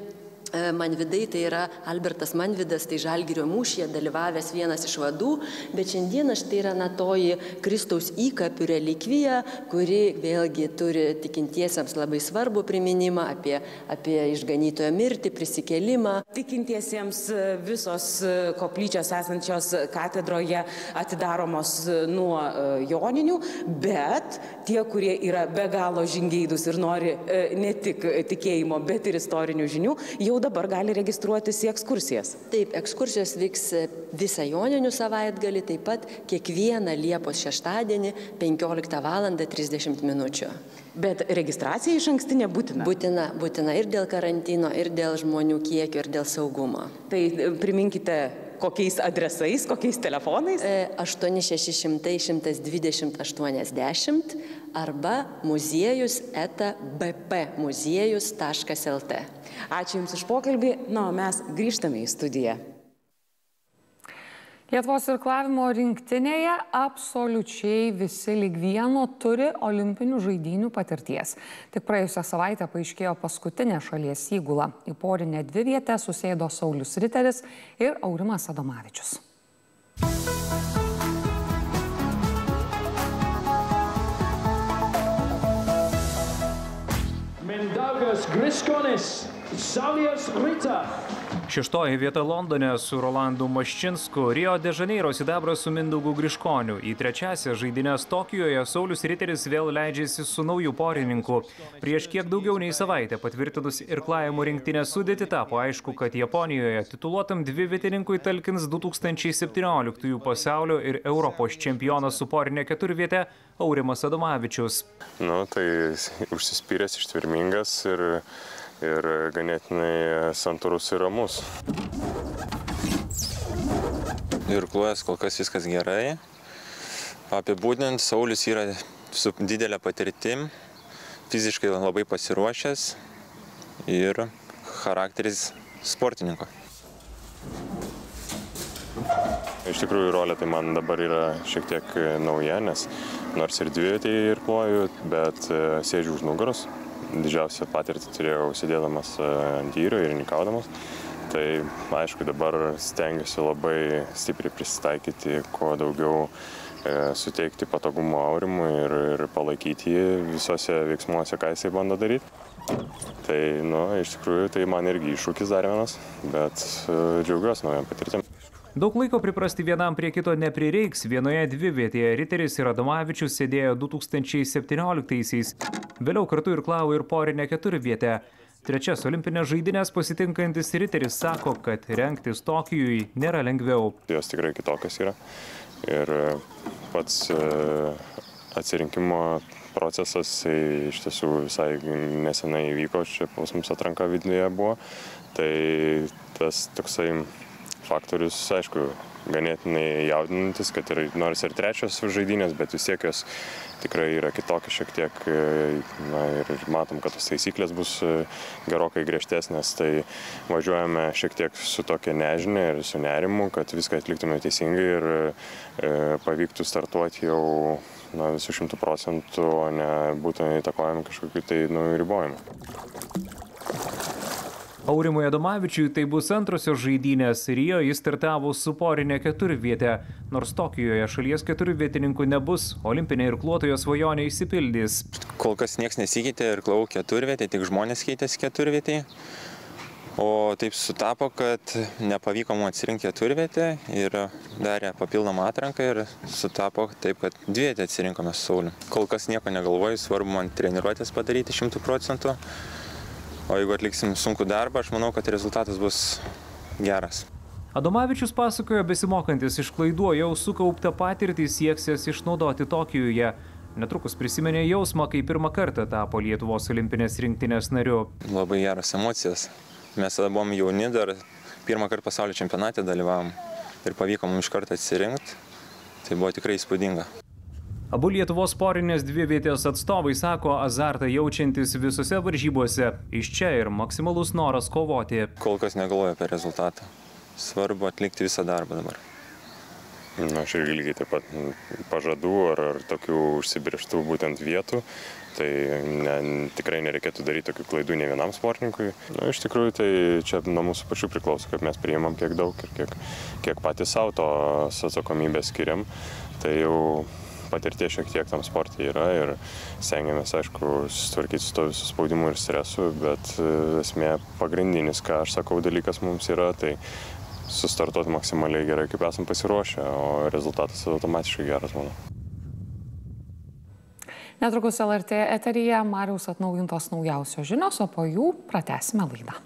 Manvidai tai yra Albertas Manvidas, tai Žalgirio mūšyje dalyvavęs vienas iš vadų, bet šiandieną štai yra na toji Kristaus įkapių relikvija, kuri vėlgi turi tikintiesiems labai svarbų priminimą apie, apie išganytojo mirtį, prisikėlimą. Tikintiesiems visos koplyčios esančios katedroje atidaromos nuo joninių, bet tie, kurie yra be galo žingeidūs ir nori ne tik tikėjimo, bet ir istorinių žinių, jau dabar gali registruotis į ekskursijas. Taip, ekskursijos vyks visą joninių savaitgalį, taip pat kiekvieną Liepos šeštadienį penkioliktą valandą trisdešimt minučių. Bet registracija iš ankstinė būtina? Būtina, būtina ir dėl karantino, ir dėl žmonių kiekio, ir dėl saugumo. Tai priminkite, kokiais adresais, kokiais telefonais? aštuoni šeši šimtai šimtas dvidešimt aštuoniasdešimt arba muziejus eta bpmuziejus taškas lt. Ačiū Jums už pokalbį, na, o mes grįžtame į studiją. Lietuvos irklavimo rinktinėje absoliučiai visi lyg vieno turi olimpinių žaidynių patirties. Tik praėjusią savaitę paaiškėjo paskutinė šalies įgula. Į porinę dvivietę susėdo Saulius Riteris ir Aurimas Adomavičius. Saulius Griškonis, Saulius Rita. Šeštoji vieta Londone su Rolandu Maščinsku, Rio de Žaneiro sidabras su Mindaugu Griškoniu. Į trečiąsias žaidynės Tokijoje Saulius Riteris vėl leidžiasi su nauju porininku. Prieš kiek daugiau nei savaitę patvirtinus irklavimo rinktinės sudėtį tapo aišku, kad Japonijoje tituluotam dvivietininkui talkins du tūkstančiai septynioliktųjų pasaulio ir Europos čempionas su porinė keturvietė Aurimas Adomavičius. Nu, tai užsispyręs, ištvermingas ir ir ganėtinai santūrus ir ramus. Irkluojas kol kas viskas gerai. Apibūdinant, Saulius yra su didelė patirtim, fiziškai labai pasiruošęs ir charakteris sportininko. Iš tikrųjų, rolė tai man dabar yra šiek tiek nauja, nes nors ir dvivietėje irkluoju, bet sėdžiu už nugaros. Didžiausią patirtį turėjau sėdėdamas ant įrio ir nikaudamas. Tai aišku, dabar stengiuosi labai stipriai prisitaikyti, kuo daugiau e, suteikti patogumo Aurimui ir, ir palaikyti jį visose veiksmuose, ką jisai bando daryti. Tai, nu, iš tikrųjų, tai man irgi iššūkis dar vienas, bet e, džiaugiuosi naujam patirtim. Daug laiko priprasti vienam prie kito neprireiks. Vienoje dvivietėje Riteris ir Adomavičius sėdėjo du tūkstančiai septynioliktaisiais. Vėliau kartu irklavo ir porinę keturvietę. Trečias olimpinės žaidynės pasitinkantis Riteris sako, kad rengtis Tokijui nėra lengviau. Jos tikrai kitokios yra. Ir pats atsirinkimo procesas iš tiesų visai nesenai įvyko, čia pas mus atranka viduje buvo. Tai tas toksai faktorius, aišku, ganėtinai jaudinantis, kad ir nors ir trečios žaidynės, bet vis tiek jos tikrai yra kitokia šiek tiek. Na, ir matom, kad tos taisyklės bus gerokai griežtesnės, tai važiuojame šiek tiek su tokia nežinia ir su nerimu, kad viską atliktume teisingai ir e, pavyktų startuoti jau na, visų šimtų procentų, o ne būtų įtakojami kažkokiu tai nu, ribojimu. Aurimui Adomavičiui tai bus antrosios žaidynės. Rio jis startavo su porinė keturvietė. Nors Tokijoje šalies keturvietininkų nebus, olimpinė irkluotojo svajonė išsipildys. Kol kas nieks nesikeitė, irklavau keturvietė, tik žmonės keitėsi keturvietė. O taip sutapo, kad nepavyko mums atsirinkti keturvietę ir darė papildomą atranką ir sutapo taip, kad dvivietę atsirinkome su Sauliu. Kol kas nieko negalvoju, svarbu man treniruotės padaryti šimtų procentų. O jeigu atliksim sunkų darbą, aš manau, kad rezultatas bus geras. Adomavičius pasakojo besimokantis iš klaidų, jau sukauptą patirtį sieksies išnaudoti Tokijuje. Netrukus prisiminė jausmą, kai pirmą kartą tapo Lietuvos olimpinės rinktinės nariu. Labai geras emocijas. Mes tada buvom jauni, dar pirmą kartą pasaulio čempionate dalyvavom ir pavyko mums iš karto atsirinkti. Tai buvo tikrai įspūdinga. Abu Lietuvos porinės dvivietės atstovai sako azartą jaučiantis visose varžybose. Iš čia ir maksimalus noras kovoti. Kol kas negalvoju apie rezultatą. Svarbu atlikti visą darbą dabar. Na, aš irgi lygiai taip pat pažadų ar, ar tokių užsibrėžtų būtent vietų. Tai ne, tikrai nereikėtų daryti tokių klaidų ne vienam sportininkui. Na, iš tikrųjų, tai čia nuo mūsų pačių priklauso, kaip mes priimam kiek daug ir kiek, kiek patys savo tos atsakomybės skiriam. Tai jau patirties šiek tiek tam sportui yra ir stengiamės, aišku, susitvarkyti su to visų spaudimu ir stresu, bet esmė pagrindinis, ką aš sakau, dalykas mums yra, tai sustartuoti maksimaliai gerai, kaip esam pasiruošę, o rezultatas automatiškai geras, manau. Netrukus L R T eteryje Mariaus atnaujintos naujausios žinios, o po jų pratęsime laidą.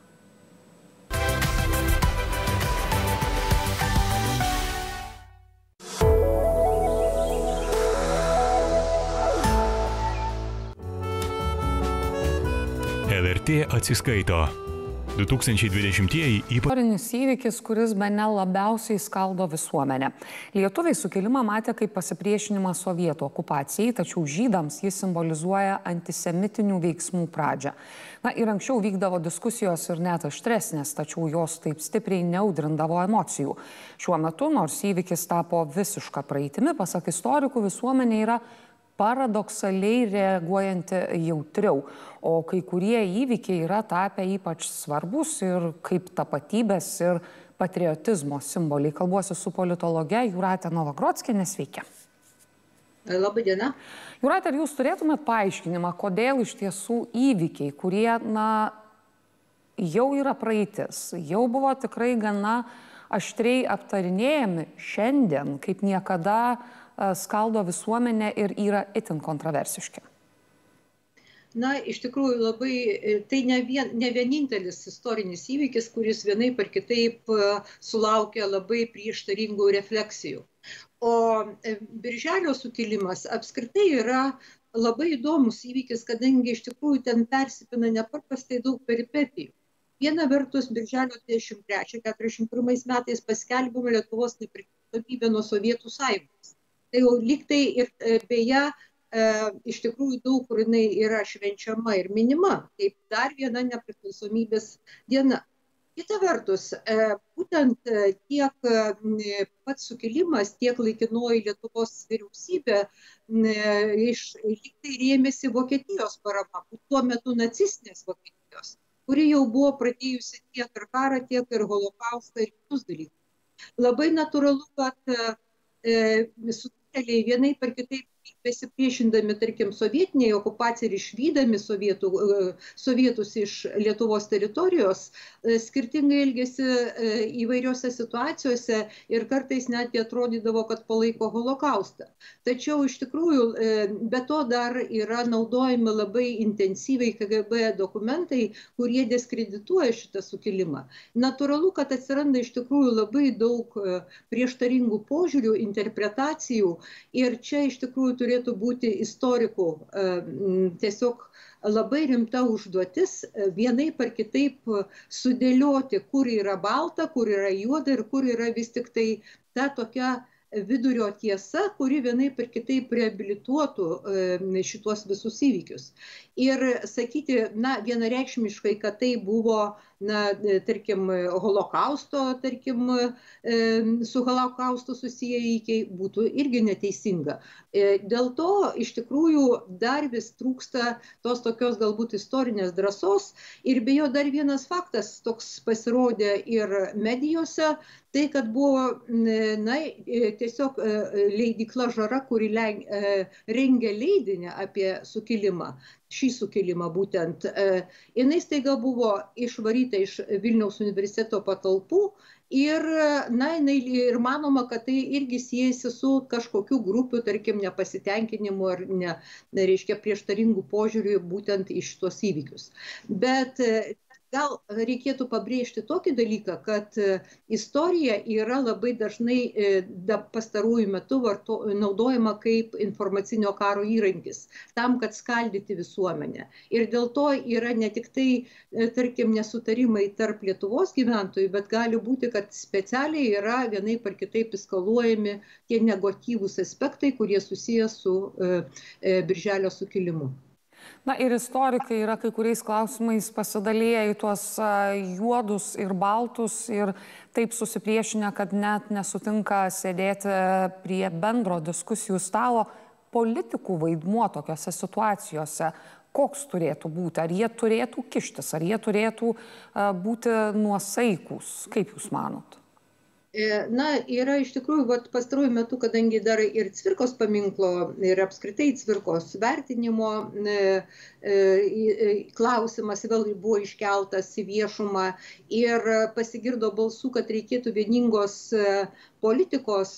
L R T atsiskaito. du tūkstančiai dvidešimtieji ypač... Istorinis įvykis, kuris bene labiausiai skaldo visuomenę. Lietuviai sukilimą matė kaip pasipriešinimą sovietų okupacijai, tačiau žydams jis simbolizuoja antisemitinių veiksmų pradžią. Na ir anksčiau vykdavo diskusijos ir net aštresnės, tačiau jos taip stipriai neaudrindavo emocijų. Šiuo metu, nors įvykis tapo visiška praeitimi, pasak istorikų, visuomenė yra paradoksaliai reaguojanti jautriau, o kai kurie įvykiai yra tapę ypač svarbus ir kaip tapatybės ir patriotizmo simboliai. Kalbuosi su politologe Jūrate Novagrockiene, sveiki. Labą dieną. Jūratė, ar jūs turėtumėt paaiškinimą, kodėl iš tiesų įvykiai, kurie na, jau yra praeitis, jau buvo tikrai gana aštriai aptarinėjami, šiandien kaip niekada skaldo visuomenę ir yra itin kontroversiški? Na, iš tikrųjų, labai, tai ne, vien, ne vienintelis istorinis įvykis, kuris vienaip ar kitaip sulaukia labai prieštaringų refleksijų. O Birželio sukilimas apskritai yra labai įdomus įvykis, kadangi iš tikrųjų ten persipina nepaprastai daug peripetijų. Viena vertus, Birželio dvidešimt trečią keturiasdešimt pirmais metais paskelbėme Lietuvos nepriklausomybę nuo Sovietų Sąjungos. Tai jau lyg tai ir beje, E, iš tikrųjų daug kur jinai yra švenčiama ir minima, kaip dar viena nepriklausomybės diena. Kita vertus, e, būtent tiek e, pats sukilimas, tiek laikinoji Lietuvos vyriausybė e, iš lyg tai rėmėsi Vokietijos parama, tuo metu nacistinės Vokietijos, kuri jau buvo pradėjusi tiek ir karą, tiek ir holokaustą ir kitus dalykus. Labai natūralu, kad e, sukilėliai vienai per kitaip besipriešindami, tarkim, sovietiniai okupacijai ir išvydami sovietų, sovietus iš Lietuvos teritorijos, skirtingai elgėsi įvairiose situacijose ir kartais netgi atrodydavo, kad palaiko holokaustą. Tačiau iš tikrųjų, be to dar yra naudojami labai intensyviai K G B dokumentai, kurie diskredituoja šitą sukilimą. Natūralu, kad atsiranda iš tikrųjų labai daug prieštaringų požiūrių, interpretacijų ir čia iš tikrųjų turėtų būti istorikų tiesiog labai rimta užduotis vienaip ar kitaip sudėlioti, kur yra balta, kur yra juoda ir kur yra vis tik tai ta tokia vidurio tiesa, kuri vienaip ir kitaip reabilituotų šitos visus įvykius. Ir sakyti, na, vienareikšmiškai, kad tai buvo, na, tarkim, holokausto, tarkim, su holokaustu susiję įvykiai, būtų irgi neteisinga. Dėl to, iš tikrųjų, dar vis trūksta tos tokios galbūt istorinės drąsos. Ir bejo, dar vienas faktas toks pasirodė ir medijose, tai, kad buvo, na, tiesiog leidykla Žara, kuri rengė leidinį apie sukilimą, šį sukilimą būtent, jinai staiga buvo išvaryta iš Vilniaus universiteto patalpų ir, na, ir manoma, kad tai irgi siejasi su kažkokiu grupių, tarkim, nepasitenkinimu ar ne, reiškia prieštaringų požiūrių būtent į šitos įvykius. Bet gal reikėtų pabrėžti tokį dalyką, kad istorija yra labai dažnai pastarųjų metų varto, naudojama kaip informacinio karo įrankis, tam, kad skaldyti visuomenę. Ir dėl to yra ne tik tai, tarkim, nesutarimai tarp Lietuvos gyventojų, bet gali būti, kad specialiai yra vienaip ar kitaip eskaluojami tie negatyvūs aspektai, kurie susiję su Birželio sukilimu. Na ir istorikai yra kai kuriais klausimais pasidalyję į tuos juodus ir baltus ir taip susipriešinę, kad net nesutinka sėdėti prie bendro diskusijų stalo. Politikų vaidmuo tokiose situacijose koks turėtų būti? Ar jie turėtų kištis, ar jie turėtų būti nuosaikūs? Kaip jūs manot? Na, yra iš tikrųjų, vat, pastaruoju metu, kadangi dar ir Cvirkos paminklo ir apskritai Cvirkos vertinimo e, e, klausimas vėl buvo iškeltas į viešumą ir pasigirdo balsų, kad reikėtų vieningos politikos,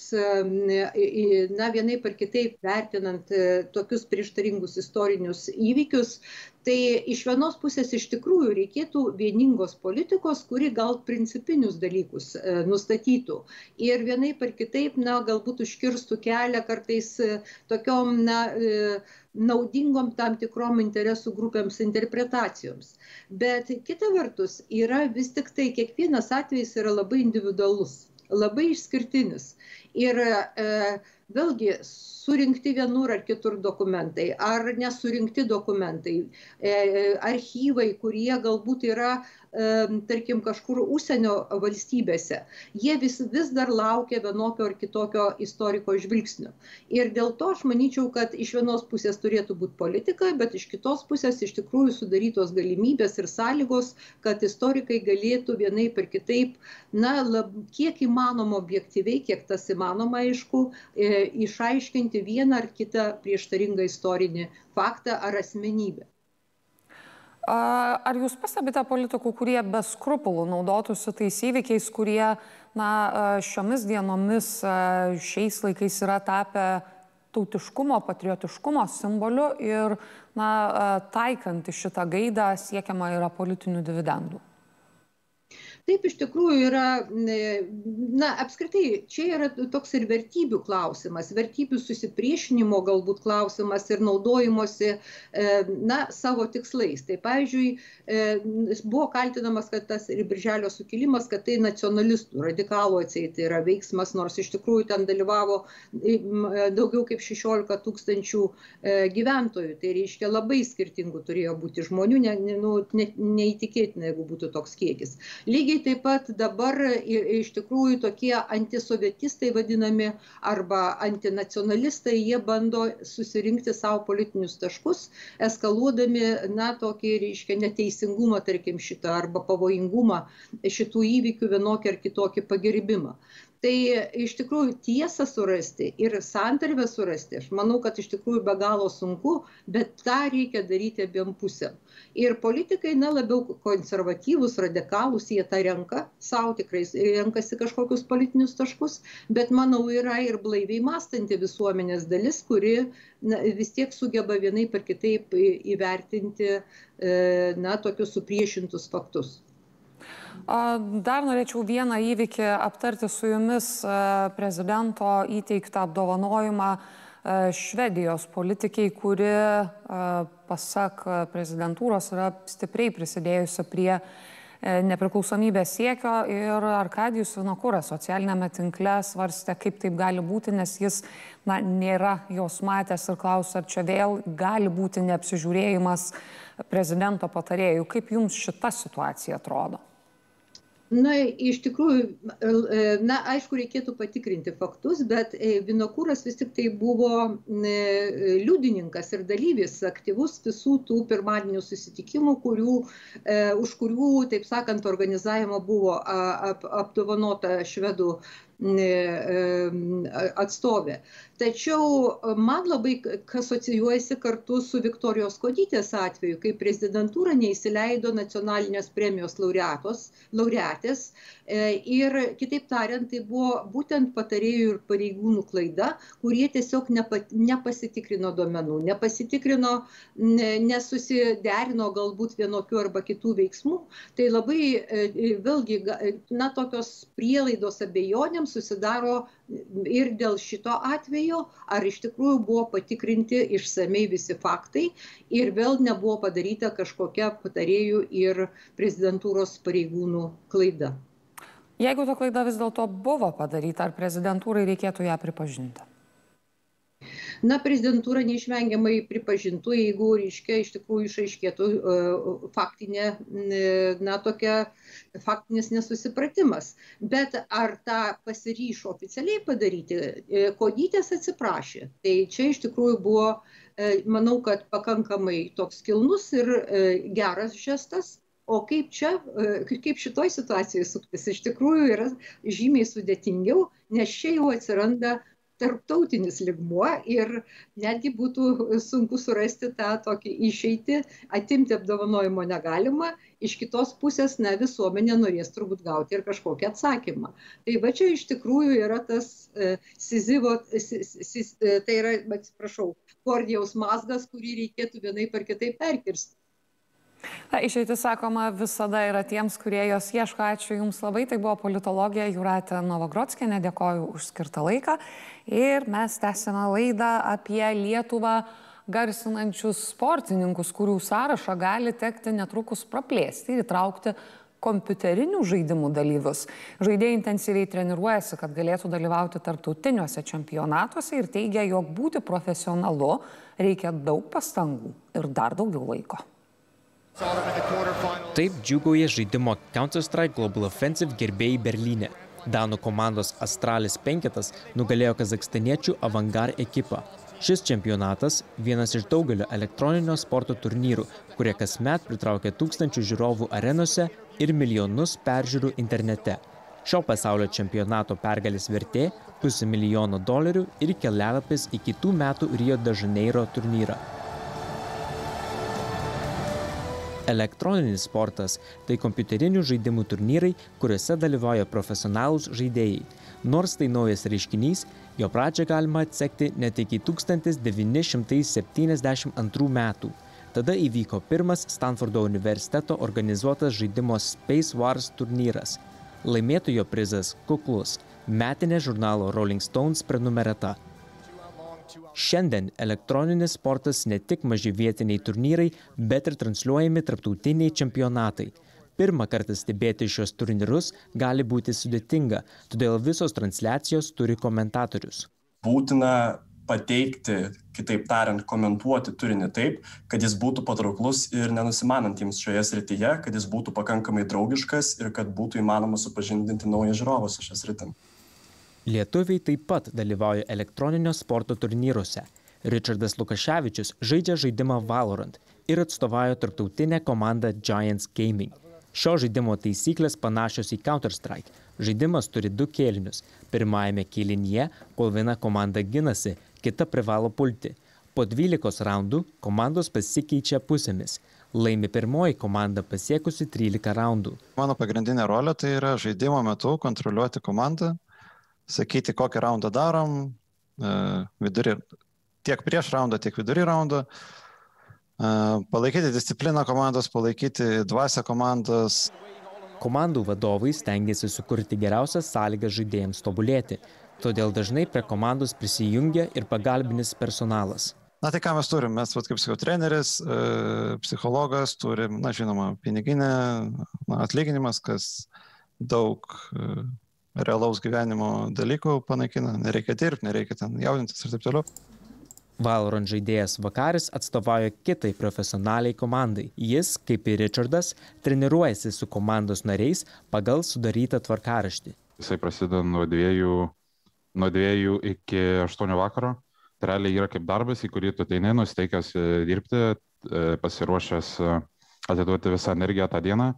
na, vienaip ar kitaip vertinant tokius prieštaringus istorinius įvykius. Tai iš vienos pusės iš tikrųjų reikėtų vieningos politikos, kuri gal principinius dalykus nustatytų. Ir vienaip ar kitaip, na, galbūt užkirstų kelią kartais tokiom, na, naudingom tam tikrom interesų grupėms interpretacijoms. Bet kita vertus yra vis tik tai kiekvienas atvejis yra labai individualus, labai išskirtinis. Ir e, vėlgi surinkti vienur ar kitur dokumentai, ar nesurinkti dokumentai, e, archyvai, kurie galbūt yra tarkim, kažkur užsienio valstybėse, jie vis, vis dar laukia vienokio ar kitokio istoriko žvilgsnio. Ir dėl to aš manyčiau, kad iš vienos pusės turėtų būti politika, bet iš kitos pusės iš tikrųjų sudarytos galimybės ir sąlygos, kad istorikai galėtų vienaip ir kitaip, na, lab, kiek įmanoma objektyviai, kiek tas įmanoma, aišku, e, išaiškinti vieną ar kitą prieštaringą istorinį faktą ar asmenybę. Ar jūs pastebite politikų, kurie be skrupulų naudotųsi tais įvykiais, kurie na, šiomis dienomis, šiais laikais yra tapę tautiškumo, patriotiškumo simboliu ir na, taikant į šitą gaidą siekiama yra politinių dividendų? Taip iš tikrųjų yra, na, apskritai, čia yra toks ir vertybių klausimas, vertybių susipriešinimo galbūt klausimas ir naudojimosi, na, savo tikslais. Tai, pavyzdžiui, buvo kaltinamas, kad tas ir Birželio sukilimas, kad tai nacionalistų, radikalų atseit tai yra veiksmas, nors iš tikrųjų ten dalyvavo daugiau kaip šešiolika tūkstančių gyventojų. Tai reiškia labai skirtingų turėjo būti žmonių, ne, nu, ne, neįtikėtina, jeigu būtų toks kiekis. Lygiai taip pat dabar iš tikrųjų tokie antisovietistai vadinami arba antinacionalistai, jie bando susirinkti savo politinius taškus, eskaluodami, na, tokį, reiškia, neteisingumą, tarkim, šitą arba pavojingumą šitų įvykių vienokį ar kitokį pagerbimą. Tai iš tikrųjų tiesą surasti ir santarvę surasti, aš manau, kad iš tikrųjų be galo sunku, bet tą reikia daryti abiem pusėm. Ir politikai, na, labiau konservatyvūs, radikalūs, jie tą renka, savo tikrai renkasi kažkokius politinius taškus, bet manau yra ir blaiviai mąstanti visuomenės dalis, kuri na, vis tiek sugeba vienaip ar kitaip įvertinti, na, tokius supriešintus faktus. Dar norėčiau vieną įvykį aptarti su jumis, prezidento įteiktą apdovanojimą Švedijos politikai, kuri, pasak prezidentūros, yra stipriai prisidėjusi prie nepriklausomybės siekio ir Arkadijus Vinokuras socialinėme tinkle svarstė, kaip taip gali būti, nes jis na, nėra jos matęs ir klausė, ar čia vėl gali būti neapsižiūrėjimas prezidento patarėjų. Kaip jums šita situacija atrodo? Na, iš tikrųjų, na, aišku, reikėtų patikrinti faktus, bet Vinokuras vis tik tai buvo liudininkas ir dalyvis aktyvus visų tų pirmadienių susitikimų, kurių, už kurių, taip sakant, organizavimo buvo apdovanota švedų atstovė. Tačiau man labai asocijuojasi kartu su Viktorijos Kuodytės atveju, kai prezidentūra neįsileido nacionalinės premijos laureatos, laureatės ir, kitaip tariant, tai buvo būtent patarėjų ir pareigūnų klaida, kurie tiesiog nepa, nepasitikrino duomenų, nepasitikrino, nesusiderino galbūt vienokių arba kitų veiksmų. Tai labai, vėlgi, na, tokios prielaidos abejonėms susidaro ir dėl šito atvejo, ar iš tikrųjų buvo patikrinti išsamei visi faktai ir vėl nebuvo padaryta kažkokia patarėjų ir prezidentūros pareigūnų klaida. Jeigu ta klaida vis dėlto buvo padaryta, ar prezidentūrai reikėtų ją pripažinti? Na, prezidentūra neišvengiamai pripažintų, jeigu, reiškia, iš tikrųjų išaiškėtų faktinė, na, tokia faktinis nesusipratimas. Bet ar tą pasiryšo oficialiai padaryti, Kuodytės atsiprašė. Tai čia iš tikrųjų buvo, manau, kad pakankamai toks kilnus ir geras žestas. O kaip čia, kaip šitoj situacijoje suktis, iš tikrųjų yra žymiai sudėtingiau, nes čia jau atsiranda tarptautinis lygmuo ir netgi būtų sunku surasti tą tokį išeitį, atimti apdovanojimo negalima, iš kitos pusės, na, visuomenė norės turbūt gauti ir kažkokį atsakymą. Tai va čia iš tikrųjų yra tas e, Sizivo, sis, sis, tai yra, atsiprašau, Gordijaus mazgas, kurį reikėtų vienaip ar kitaip perkirsti. Na, išeitis, sakoma, visada yra tiems, kurie jos ieško. Ačiū Jums labai. Tai buvo politologė Jūratė Novagrockienė. Dėkoju už skirtą laiką. Ir mes tęsime laidą apie Lietuvą garsinančius sportininkus, kurių sąrašą gali tekti netrukus praplėsti ir įtraukti kompiuterinių žaidimų dalyvius. Žaidėjai intensyviai treniruojasi, kad galėtų dalyvauti tarptautiniuose čempionatuose ir teigia, jog būti profesionalu reikia daug pastangų ir dar daugiau laiko. Taip džiūgauja žaidimo Counter-Strike Global Offensive gerbėjai Berlyne. Danų komandos Astralis penketas nugalėjo kazakstaniečių Avangar ekipą. Šis čempionatas vienas iš daugelio elektroninio sporto turnyrų, kurie kasmet pritraukia tūkstančių žiūrovų arenose ir milijonus peržiūrų internete. Šio pasaulio čempionato pergalės vertė pusė milijono dolerių ir kelialapis į kitų metų Rio de Janeiro turnyrą. Elektroninis sportas – tai kompiuterinių žaidimų turnyrai, kuriuose dalyvauja profesionalūs žaidėjai. Nors tai naujas reiškinys, jo pradžią galima atsekti net iki tūkstantis devyni šimtai septyniasdešimt antrų metų. Tada įvyko pirmas Stanfordo universiteto organizuotas žaidimo Space Wars turnyras. Laimėtojo prizas kuklus – metinė žurnalo Rolling Stones prenumerata. Šiandien elektroninis sportas ne tik maži vietiniai turnyrai, bet ir transliuojami tarptautiniai čempionatai. Pirmą kartą stebėti šios turnyrus gali būti sudėtinga, todėl visos transliacijos turi komentatorius. Būtina pateikti, kitaip tariant, komentuoti turinį taip, kad jis būtų patrauklus ir nenusimanantiems šioje srityje, kad jis būtų pakankamai draugiškas ir kad būtų įmanoma supažindinti naują žiūrovą su šia sritim. Lietuviai taip pat dalyvauja elektroninio sporto turnyruose. Richardas Lukaševičius žaidžia žaidimą Valorant ir atstovauja tarptautinę komandą Giants Gaming. Šio žaidimo taisyklės panašios į Counter-Strike. Žaidimas turi du kėlinius. Pirmajame kėlinyje, kol viena komanda ginasi, kita privalo pulti. Po dvylikos raundų komandos pasikeičia pusėmis. Laimi pirmoji komanda pasiekusi trylika raundų. Mano pagrindinė rolė tai yra žaidimo metu kontroliuoti komandą, sakyti, kokį raundą darom, vidurį, tiek prieš raundą, tiek vidurį raundą, palaikyti discipliną komandos, palaikyti dvasią komandos. Komandų vadovai stengiasi sukurti geriausias sąlygas žaidėjams tobulėti, todėl dažnai prie komandos prisijungia ir pagalbinis personalas. Na tai ką mes turim? Mes, vat, kaip sakiau, treneris, psichologas, turim, na žinoma, piniginė, na, atlyginimas, kas daug realaus gyvenimo dalykų panaikina, nereikia dirbti, nereikia ten jaudintis ir taip toliau. Valorant žaidėjas Vakaris atstovauja kitai profesionaliai komandai. Jis, kaip ir Richardas, treniruojasi su komandos nariais pagal sudarytą tvarkaraštį. Jisai prasideda nuo dviejų, nuo dviejų iki aštuonių vakaro. Tai realiai yra kaip darbas, į kurį tu ateini, nusiteikęs dirbti, pasiruošęs atiduoti visą energiją tą dieną.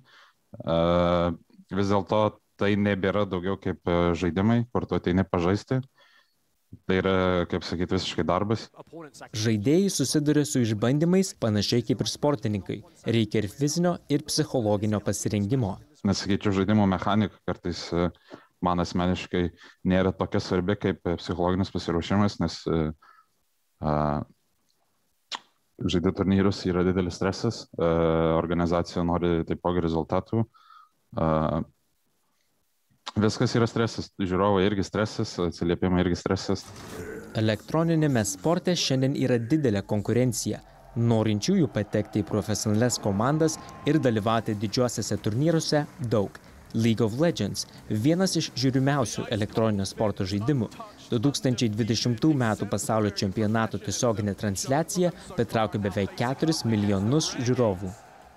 Vis dėlto tai nebėra daugiau kaip žaidimai, kur tu ateini pažaisti. Tai yra, kaip sakyti, visiškai darbas. Žaidėjai susiduria su išbandymais panašiai kaip ir sportininkai. Reikia ir fizinio, ir psichologinio pasirengimo. Nesakyčiau, žaidimo mechanika kartais man asmeniškai nėra tokia svarbi kaip psichologinis pasiruošimas, nes uh, žaidė turnyrus yra didelis stresas, uh, organizacija nori taipogi rezultatų. Uh, Viskas yra stresas, žiūrovai irgi stresas, atsiliepimai irgi stresas. Elektroninėme sporte šiandien yra didelė konkurencija. Norinčiųjų patekti į profesionalias komandas ir dalyvauti didžiuosiuose turnyruose daug. League of Legends – vienas iš žiūrimiausių elektroninio sporto žaidimų. du tūkstančiai dvidešimtų metų pasaulio čempionato tiesioginė transliacija pritraukė beveik keturis milijonus žiūrovų.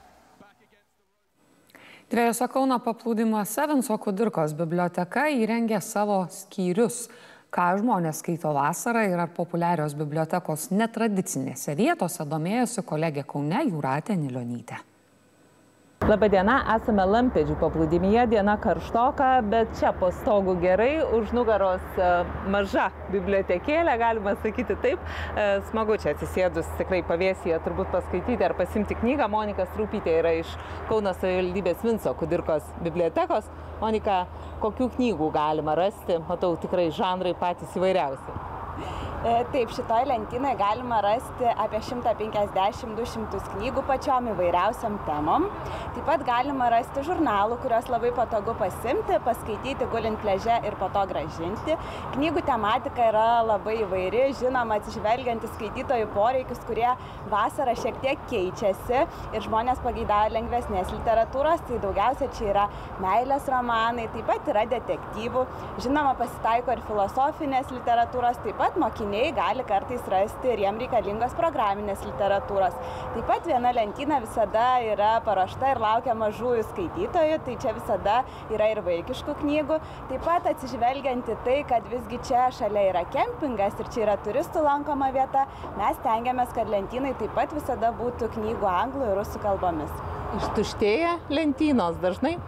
Dviejose Kauno paplūdimiuose Vinco Kudirkos biblioteka įrengė savo skyrius. Ką žmonės skaito vasarą ir ar populiarios bibliotekos netradicinėse vietose domėjosi kolegė Kaune Jūratė Nilionytė. Labadiena, esame Lampėdžių paplūdimyje, diena karštoka, bet čia po stogu gerai, už nugaros maža bibliotekėlė, galima sakyti taip. Smagu čia atsisėdus tikrai pavėsyje turbūt paskaityti ar pasimti knygą. Monika Straupytė yra iš Kauno savivaldybės Vinco Kudirkos bibliotekos. Monika, kokių knygų galima rasti? Matau, tikrai žanrai patys įvairiausi. Taip, šitoje lentynoje galima rasti apie šimtą penkiasdešimt du šimtus knygų pačiom įvairiausiam temom. Taip pat galima rasti žurnalų, kuriuos labai patogu pasimti, paskaityti gulint pliaže ir po to grąžinti. Knygų tematika yra labai įvairi, žinoma, atsižvelgiant į skaitytojų poreikius, kurie vasarą šiek tiek keičiasi ir žmonės pageidauja lengvesnės literatūros, tai daugiausia čia yra meilės romanai, taip pat yra detektyvų, žinoma, pasitaiko ir filosofinės literatūros, taip pat mokiniai mokiniai gali kartais rasti ir jiem reikalingos programinės literatūros. Taip pat viena lentyna visada yra paruošta ir laukia mažųjų skaitytojų, tai čia visada yra ir vaikiškų knygų. Taip pat atsižvelgiant į tai, kad visgi čia šalia yra kempingas ir čia yra turistų lankoma vieta, mes tengiamės, kad lentynai taip pat visada būtų knygų anglų ir rusų kalbomis. Ištuštėja lentynos dažnai?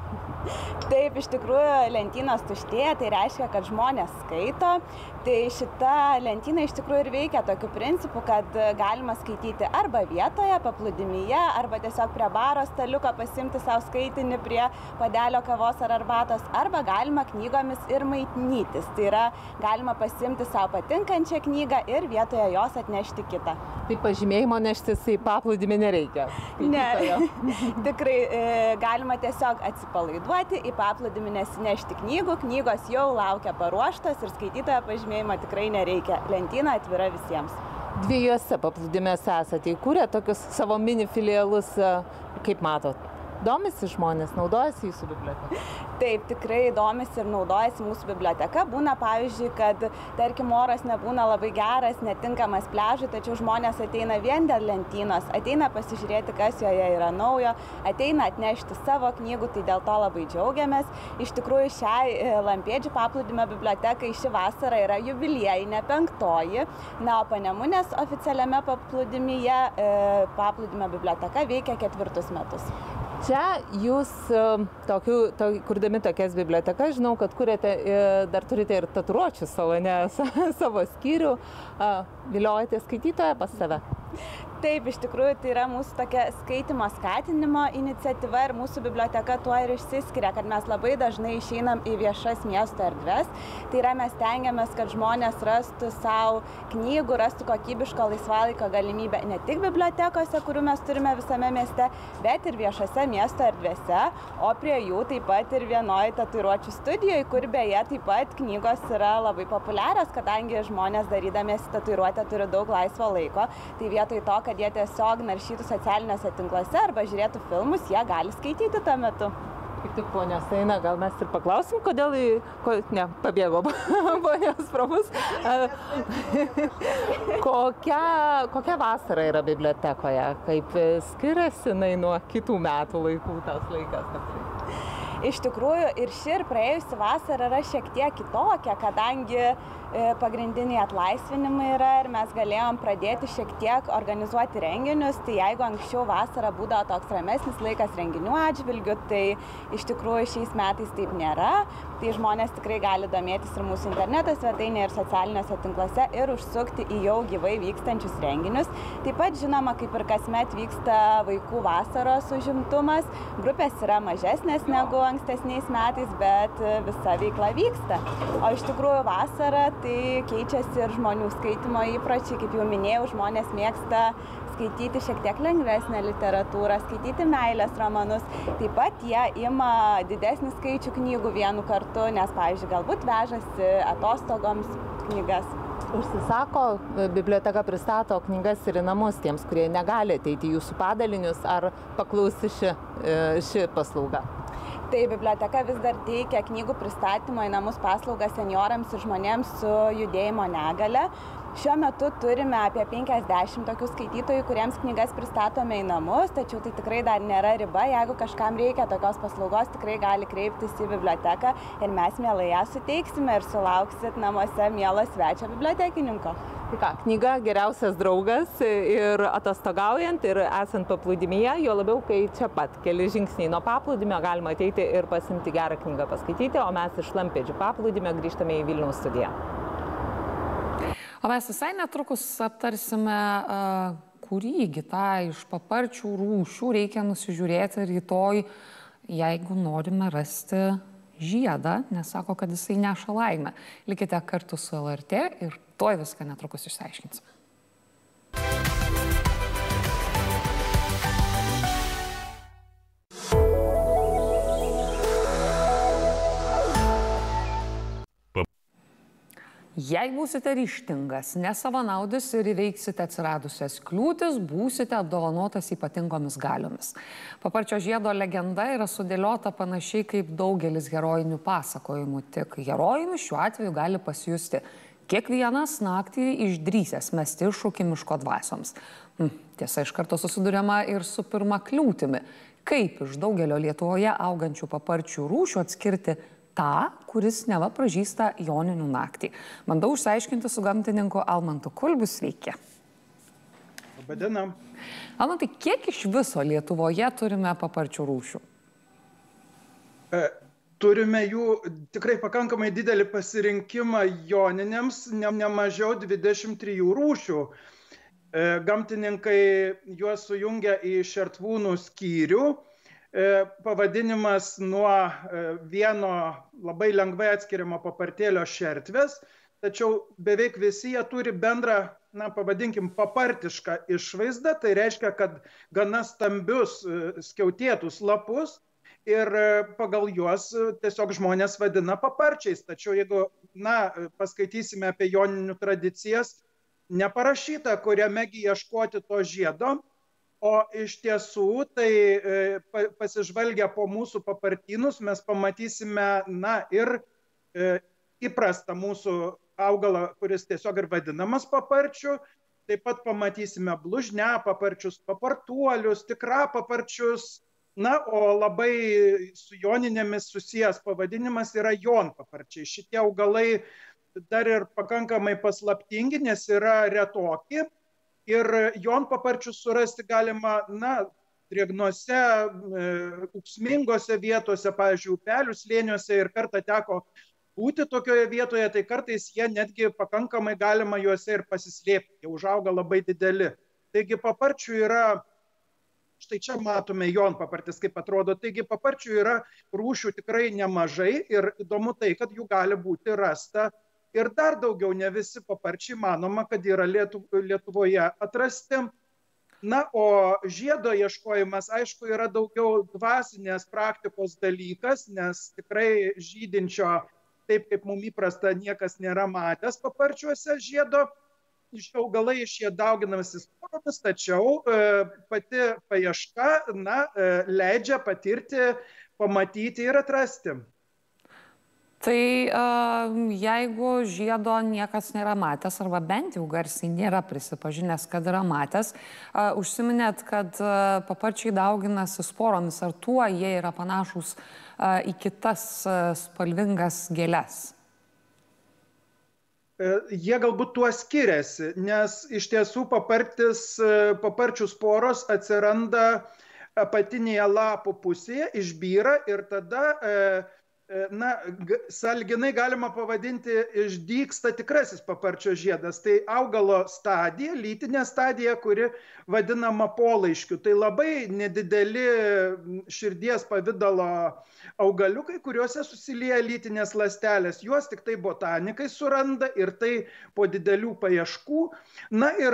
Taip, iš tikrųjų lentynos tuštėja, tai reiškia, kad žmonės skaito. Tai šita lentyna iš tikrųjų ir veikia tokiu principu, kad galima skaityti arba vietoje, paplūdimyje, arba tiesiog prie baro staliuko pasimti savo skaitinį prie padelio kavos ar arbatos, arba galima knygomis ir maitintis. Tai yra, galima pasimti savo patinkančią knygą ir vietoje jos atnešti kitą. Tai pažymėjimo neštis į paplūdimį nereikia? Ne, tikrai e, galima tiesiog atsipalaiduoti, į paplūdimį nesinešti knygų, knygos jau laukia paruoštos ir skaitytojo pažymėjimo tikrai nereikia. Lentyna atvira visiems. Dviejose paplūdimėse esate įkūrę tokius savo mini filialus, kaip matot. Domisi žmonės, naudojasi jūsų biblioteka? Taip, tikrai domisi ir naudojasi mūsų biblioteka. Būna, pavyzdžiui, kad, tarkim, oras nebūna labai geras, netinkamas pliažui, tačiau žmonės ateina vien dėl lentynos, ateina pasižiūrėti, kas joje yra naujo, ateina atnešti savo knygų, tai dėl to labai džiaugiamės. Iš tikrųjų, šiai Lampėdžių paplūdimio bibliotekai ši vasara yra jubiliejinė penktoji. Na, o Panemunės oficialiame paplūdimyje paplūdimio biblioteka veikia ketvirtus metus. Čia jūs, tokiu, to, kurdami tokias bibliotekas, žinau, kad kuriate, dar turite ir tatuiruočių salone savo skyrių, viliojate skaitytoją pas save? Taip, iš tikrųjų, tai yra mūsų tokia skaitimo skatinimo iniciatyva ir mūsų biblioteka tuo ir išsiskiria, kad mes labai dažnai išeinam į viešas miesto erdves. Tai yra, mes stengiamės, kad žmonės rastų savo knygų, rastų kokybiško laisvalaiko galimybę ne tik bibliotekose, kurių mes turime visame mieste, bet ir viešose miesto erdvėse, o prie jų taip pat ir vienoje tatuiruočių studijoje, kur beje taip pat knygos yra labai populiarios, kadangi žmonės darydamiesi tatuiruotę turi daug laisvo laiko. Tai vietoj to, kad jie tiesiog naršytų socialiniuose tinkluose arba žiūrėtų filmus, jie gali skaityti tuo metu. Kaip tik ponios eina, gal mes ir paklausim, kodėl į... Ko, ne, pabėgo ponios pro mus. kokia, kokia vasara yra bibliotekoje? Kaip skiriasi nuo kitų metų laikų tas laikas? Iš tikrųjų, ir ši ir praėjusi vasara yra šiek tiek kitokia, kadangi pagrindiniai atlaisvinimai yra ir mes galėjom pradėti šiek tiek organizuoti renginius. Tai jeigu anksčiau vasara būdavo toks ramesnis laikas renginių atžvilgių, tai iš tikrųjų šiais metais taip nėra. Tai žmonės tikrai gali domėtis ir mūsų interneto svetainėje, ir socialiniuose tinkluose ir užsukti į jau gyvai vykstančius renginius. Taip pat žinoma, kaip ir kasmet vyksta vaikų vasaros užimtumas. Grupės yra mažesnės negu ankstesniais metais, bet visa veikla vyksta. O iš tikrųjų vasara tai keičiasi ir žmonių skaitimo įpročiai. Kaip jau minėjau, žmonės mėgsta skaityti šiek tiek lengvesnę literatūrą, skaityti meilės romanus. Taip pat jie ima didesnį skaičių knygų vienu kartu, nes, pavyzdžiui, galbūt vežasi atostogoms knygas. Užsisako, biblioteka pristato knygas ir į namus tiems, kurie negali ateiti į jūsų padalinius, ar paklausi ši, ši paslauga? Tai biblioteka vis dar teikia knygų pristatymo į namus paslaugą seniorams ir žmonėms su judėjimo negale. Šiuo metu turime apie penkiasdešimt tokių skaitytojų, kuriems knygas pristatome į namus, tačiau tai tikrai dar nėra riba. Jeigu kažkam reikia tokios paslaugos, tikrai gali kreiptis į biblioteką ir mes mielai ją suteiksime ir sulauksit namuose mielo svečio bibliotekininko. Tai ką, knyga geriausias draugas ir atostogaujant, ir esant paplūdimyje, jo labiau, kai čia pat keli žingsniai nuo paplūdimio galima ateiti ir pasimti gerą knygą paskaityti, o mes iš Lampėdžių paplūdimio grįžtame į Vilniaus studiją. O mes visai netrukus aptarsime, kurį tą iš paparčių rūšių reikia nusižiūrėti rytoj, jeigu norime rasti žiedą, nes sako, kad jisai neša laimę. Likite kartu su L R T ir tuoj viską netrukus išsiaiškinsime. Jei būsite ryžtingas, nesavanaudis ir įveiksite atsiradusias kliūtis, būsite apdovanotas ypatingomis galiomis. Paparčio žiedo legenda yra sudėliota panašiai kaip daugelis herojinių pasakojimų, tik herojumi šiuo atveju gali pasijusti kiekvienas naktį išdrysęs mesti iššūkį miško dvasioms. Tiesa, iš karto susiduriama ir su pirma kliūtimi. Kaip iš daugelio Lietuvoje augančių paparčių rūšių atskirti tą, kuris neva pražįsta joninių naktį? Bandau išsiaiškinti su gamtininku Almantu Kulbiu. Sveiki. Labadiena. Almantai, kiek iš viso Lietuvoje turime paparčių rūšių? E, turime jų tikrai pakankamai didelį pasirinkimą joniniams, ne, ne mažiau dvidešimt trijų rūšių. E, gamtininkai juos sujungia į šertvūnų skyrių. E, pavadinimas nuo e, vieno labai lengvai atskiriamo papartėlio šertvės, tačiau beveik visi jie turi bendrą, na, pavadinkim, papartišką išvaizdą, tai reiškia, kad gana stambius skiautėtus lapus ir pagal juos tiesiog žmonės vadina paparčiais. Tačiau jeigu, na, paskaitysime apie joninių tradicijas, neparašyta, kuriame ieškoti to žiedo, o iš tiesų, tai pasižvalgę po mūsų papartynus, mes pamatysime, na, ir įprastą mūsų augalą, kuris tiesiog ir vadinamas paparčiu. Taip pat pamatysime blužniapaparčius, papartuolius, tikrapaparčius. Na, o labai su joninėmis susijęs pavadinimas yra jonpaparčiai. Šitie augalai dar ir pakankamai paslaptingi, nes yra retoki. Ir jonpaparčius surasti galima, na, drėgnose, ūksmingose vietose, pavyzdžiui, upelių slėniuose, ir kartą teko būti tokioje vietoje, tai kartais jie netgi pakankamai galima juose ir pasislėpti, jie užauga labai dideli. Taigi paparčių yra, štai čia matome jonpapartis, kaip atrodo, taigi paparčių yra rūšių tikrai nemažai ir įdomu tai, kad jų gali būti rasta ir dar daugiau, ne visi paparčiai manoma, kad yra Lietu, Lietuvoje atrasti. Na, o žiedo ieškojimas, aišku, yra daugiau dvasinės praktikos dalykas, nes tikrai žydinčio, taip kaip mums įprasta, niekas nėra matęs paparčiuose žiedo. Iš augalai šie dauginamasi sporomis, tačiau e, pati paieška, na, e, leidžia patirti, pamatyti ir atrasti. Tai e, jeigu žiedo niekas nėra matęs, arba bent jau garsiai nėra prisipažinęs, kad yra matęs, e, užsiminėt, kad e, paparčiai dauginasi sporomis, ar tuo jie yra panašūs į kitas spalvingas gėles? Jie galbūt tuo skiriasi, nes iš tiesų papartis, paparčių sporos atsiranda apatinėje lapų pusėje, išbyra ir tada, na, sąlyginai galima pavadinti, išdygsta tikrasis paparčio žiedas. Tai augalo stadija, lytinė stadija, kuri vadinama polaiškiu. Tai labai nedideli širdies pavidalo augaliukai, kuriuose susilieja lytinės ląstelės. Juos tik tai botanikai suranda ir tai po didelių paieškų. Na ir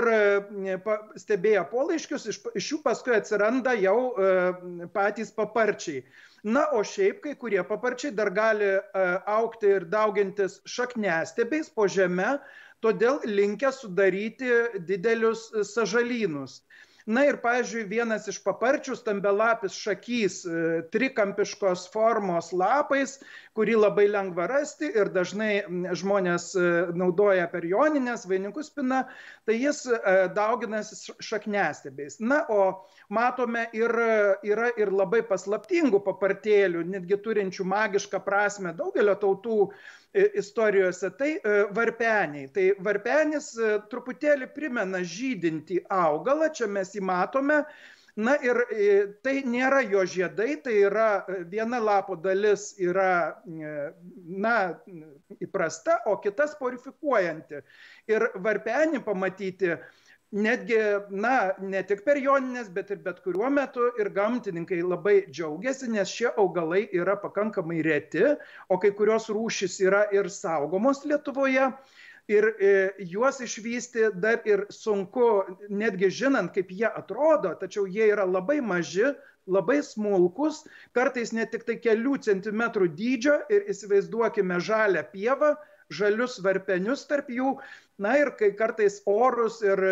stebėję polaiškius, iš, iš jų paskui atsiranda jau patys paparčiai. Na, o šiaip kai kurie paparčiai dar gali augti ir daugintis šakniastiebiais po žeme, todėl linkę sudaryti didelius sąžalynus. Na ir, pavyzdžiui, vienas iš paparčių, stambialapis šakys, trikampiškos formos lapais, kurį labai lengva rasti ir dažnai žmonės naudoja per jonines, vainikų spina, tai jis dauginasi šakniastiebiais. Na, o matome, ir, yra ir labai paslaptingų papartėlių, netgi turinčių magišką prasme daugelio tautų istorijose, tai varpeniai. Tai varpenis truputėlį primena žydintį augalą, čia mes jį matome. Na ir tai nėra jo žiedai, tai yra viena lapo dalis yra, na, įprasta, o kita sporifikuojanti. Ir varpenį pamatyti netgi, na, ne tik per jonines, bet ir bet kuriuo metu, ir gamtininkai labai džiaugiasi, nes šie augalai yra pakankamai reti, o kai kurios rūšys yra ir saugomos Lietuvoje. Ir e, juos išvysti dar ir sunku, netgi žinant, kaip jie atrodo, tačiau jie yra labai maži, labai smulkus, kartais net tik tai kelių centimetrų dydžio, ir įsivaizduokime žalią pievą, žalius varpenius tarp jų. Na ir kai kartais orus ir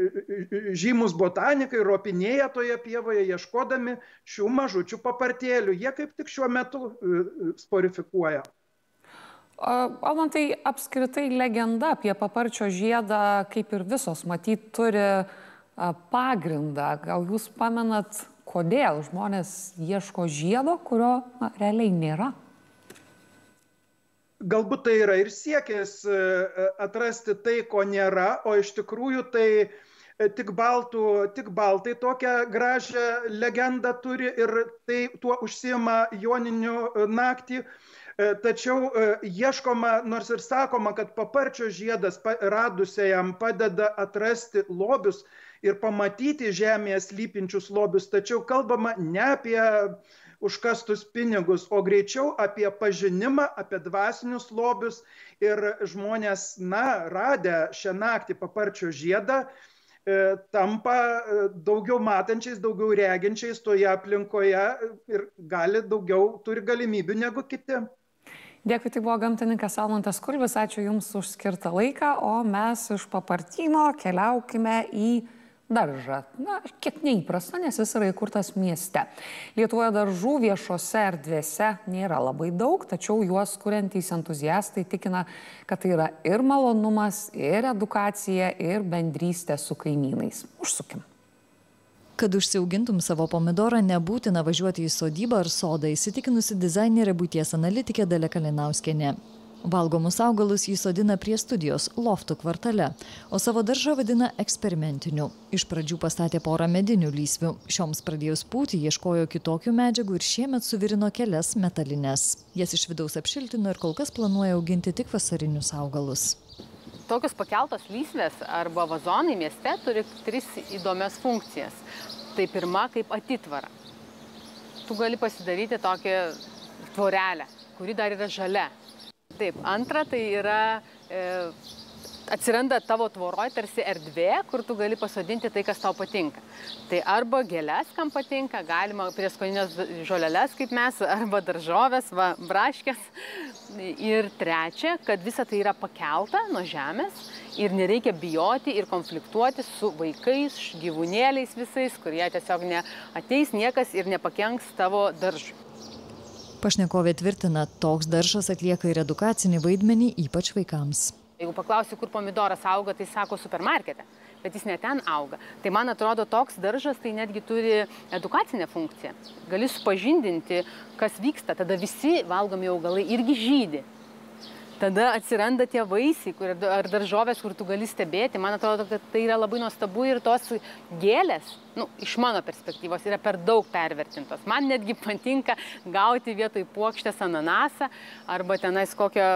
žymus botanikai ropinėja toje pievoje, ieškodami šių mažučių papartėlių. Jie kaip tik šiuo metu sporifikuoja. Almantai, apskritai legenda apie paparčio žiedą, kaip ir visos, matyt, turi pagrindą. Gal jūs pamenat, kodėl žmonės ieško žiedo, kurio na, realiai nėra? Galbūt tai yra ir siekis atrasti tai, ko nėra, o iš tikrųjų tai tik, baltų, tik baltai tokią gražią legendą turi ir tai tuo užsiima Joninių naktį. Tačiau ieškoma, nors ir sakoma, kad paparčio žiedas radusiajam padeda atrasti lobius ir pamatyti žemėje slypinčius lobius, tačiau kalbama ne apie užkastus pinigus, o greičiau apie pažinimą, apie dvasinius lobius ir žmonės, na, radę šią naktį paparčio žiedą, tampa daugiau matančiais, daugiau reginčiais toje aplinkoje ir gali daugiau, turi galimybių negu kiti. Dėkui, tai buvo gamtininkas Almantas Kulbis, ačiū Jums už skirtą laiką, o mes iš Papartyno keliaukime į daržą. Na, kiek neįprasta, nes jis yra įkurtas mieste. Lietuvoje daržų viešose erdvėse nėra labai daug, tačiau juos kuriantys entuziastai tikina, kad tai yra ir malonumas, ir edukacija, ir bendrystė su kaimynais. Užsukim. Kad užsiaugintum savo pomidorą, nebūtina važiuoti į sodybą ar sodą, įsitikinusi dizainerė buities analitikė Dalia Kalinauskienė. Valgomus augalus jį sodina prie studijos loftų kvartale, o savo daržą vadina eksperimentiniu. Iš pradžių pastatė porą medinių lysvių. Šioms pradėjus pūti, ieškojo kitokių medžiagų ir šiemet suvirino kelias metalines. Jas iš vidaus apšiltino ir kol kas planuoja auginti tik vasarinius augalus. Tokios pakeltos lysvės arba vazonai mieste turi tris įdomias funkcijas. Tai pirma, kaip atitvara. Tu gali pasidaryti tokią tvorelę, kuri dar yra žalia. Taip, antra, tai yra, e, atsiranda tavo tvoroj tarsi erdvė, kur tu gali pasodinti tai, kas tau patinka. Tai arba gėles, kam patinka, galima prieskoninės žoleles, kaip mes, arba daržovės, va, braškės. Ir trečia, kad visa tai yra pakelta nuo žemės ir nereikia bijoti ir konfliktuoti su vaikais, gyvūnėliais visais, kurie tiesiog neateis niekas ir nepakenks tavo daržui. Pašnekovė tvirtina, toks daržas atlieka ir edukacinį vaidmenį, ypač vaikams. Jeigu paklausiu, kur pomidoras auga, tai sako supermarkete, bet jis ne ten auga. Tai man atrodo, toks daržas tai netgi turi edukacinę funkciją. Gali supažindinti, kas vyksta, tada visi valgomi augalai irgi žydi. Tada atsiranda tie vaisiai kur, ar daržovės, kur tu gali stebėti. Man atrodo, kad tai yra labai nuostabu ir tos gėlės, nu, iš mano perspektyvos, yra per daug pervertintos. Man netgi patinka gauti vietoj puokštės ananasą arba tenais kokią,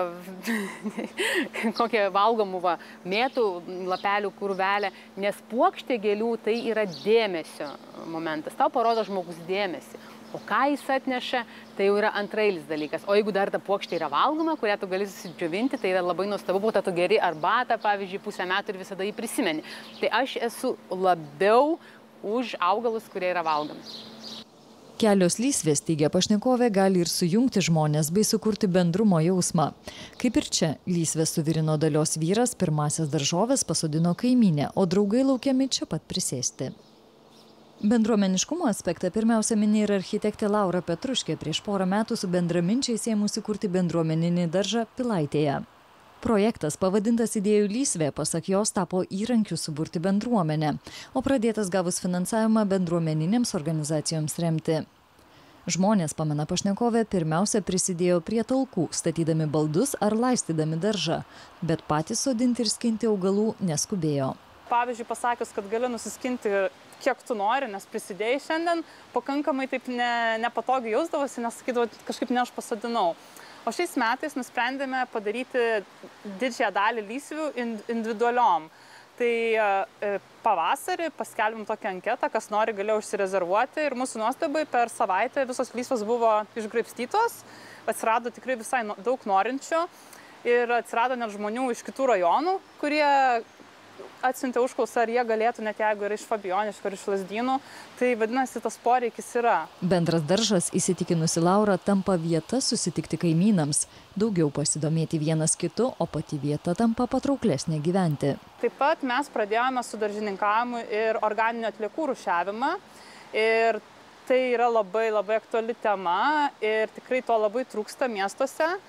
kokią valgomų va, mėtų lapelių kurvelę, nes puokštė gėlių tai yra dėmesio momentas. Tau parodo žmogus dėmesį. O ką jis atneša, tai jau yra antrailis dalykas. O jeigu dar ta puokštė yra valgoma, kurią tu gali susidžiovinti, tai yra labai nuostabu, po to tu geri arbatą, pavyzdžiui, pusę metų ir visada jį prisimeni. Tai aš esu labiau už augalus, kurie yra valgomi. Kelios lysvės, teigia pašnekovė, gali ir sujungti žmonės bei sukurti bendrumo jausmą. Kaip ir čia, lysvės suvirino Dalios vyras, pirmasias daržovės pasodino kaimynę, o draugai laukiami čia pat prisėsti. Bendruomeniškumo aspektą pirmiausia mini ir architektė Laura Petruškė, prieš porą metų su bendraminčiais ėmusi kurti bendruomeninį daržą Pilaitėje. Projektas, pavadintas idėjų lysvė, pasak jos tapo įrankiu suburti bendruomenę, o pradėtas gavus finansavimą bendruomeninėms organizacijoms remti. Žmonės, pamena pašnekovė, pirmiausia prisidėjo prie talkų, statydami baldus ar laistydami daržą, bet patys sodinti ir skinti augalų neskubėjo. Pavyzdžiui, pasakius, kad gali nusiskinti kiek tu nori, nes prisidėjai šiandien, pakankamai taip ne, nepatogiai jausdavosi, nes sakydavo, kažkaip ne aš pasodinau. O šiais metais nusprendėme padaryti didžiąją dalį lysvių individualiom. Tai pavasarį paskelbėm tokią anketą, kas nori galėjo užsirezervuoti ir mūsų nuostabai per savaitę visos lysvos buvo išgraibstytos, atsirado tikrai visai daug norinčių ir atsirado net žmonių iš kitų rajonų, kurie atsiuntė užklausą, ar jie galėtų, net jeigu yra iš Fabijoniškių ar iš Lazdynų, tai vadinasi, tas poreikis yra. Bendras daržas, įsitikinusi Laura, tampa vieta susitikti kaimynams, daugiau pasidomėti vienas kitu, o pati vieta tampa patrauklesnė gyventi. Taip pat mes pradėjome su daržininkavimu ir organinių atliekų rūšiavimą ir tai yra labai labai aktuali tema ir tikrai to labai trūksta miestuose.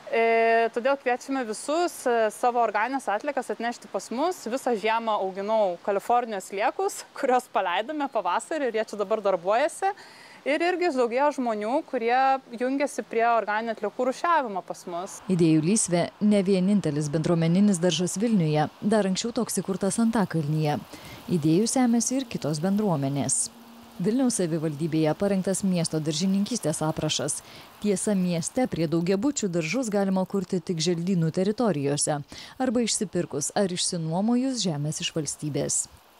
E, todėl kviečiame visus savo organinės atliekas atnešti pas mus. Visą žiemą auginau Kalifornijos sliekus, kurios paleidome pavasarį ir jie čia dabar darbuojasi. Ir irgi daugėjo žmonių, kurie jungiasi prie organinių atliekų rūšiavimo pas mus. Idėjų lysvė ne vienintelis bendruomeninis daržas Vilniuje, dar anksčiau toks įkurtas Antakalnyje. Idėjų semėsi ir kitos bendruomenės. Vilniaus savivaldybėje parengtas miesto daržininkystės aprašas. Tiesa, mieste prie daugiabučių daržus galima kurti tik želdynų teritorijose arba išsipirkus ar išsinuomojus žemės iš valstybės.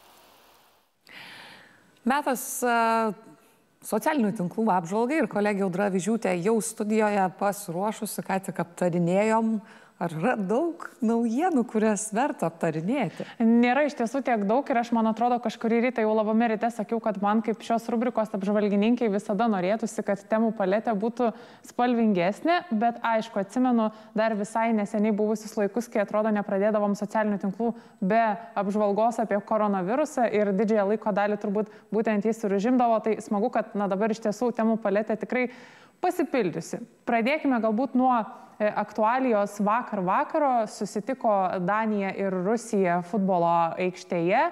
Metas uh, socialinių tinklų apžvalgai ir kolegė Audra Vyžiūtė jau studijoje pasiruošusi, ką tik aptarinėjom. Ar yra daug naujienų, kurias verta aptarinėti? Nėra iš tiesų tiek daug ir aš, man atrodo, kažkurį rytą jau labame ryte sakiau, kad man kaip šios rubrikos apžvalgininkai visada norėtųsi, kad temų paletė būtų spalvingesnė, bet aišku, atsimenu dar visai neseniai buvusius laikus, kai atrodo nepradėdavom socialinių tinklų be apžvalgos apie koronavirusą ir didžiąją laiko dalį turbūt būtent jis ir užimdavo, tai smagu, kad na, dabar iš tiesų temų paletė tikrai pasipildžiusi. Pradėkime galbūt nuo aktualijos vakar vakaro. Susitiko Danija ir Rusija futbolo aikštėje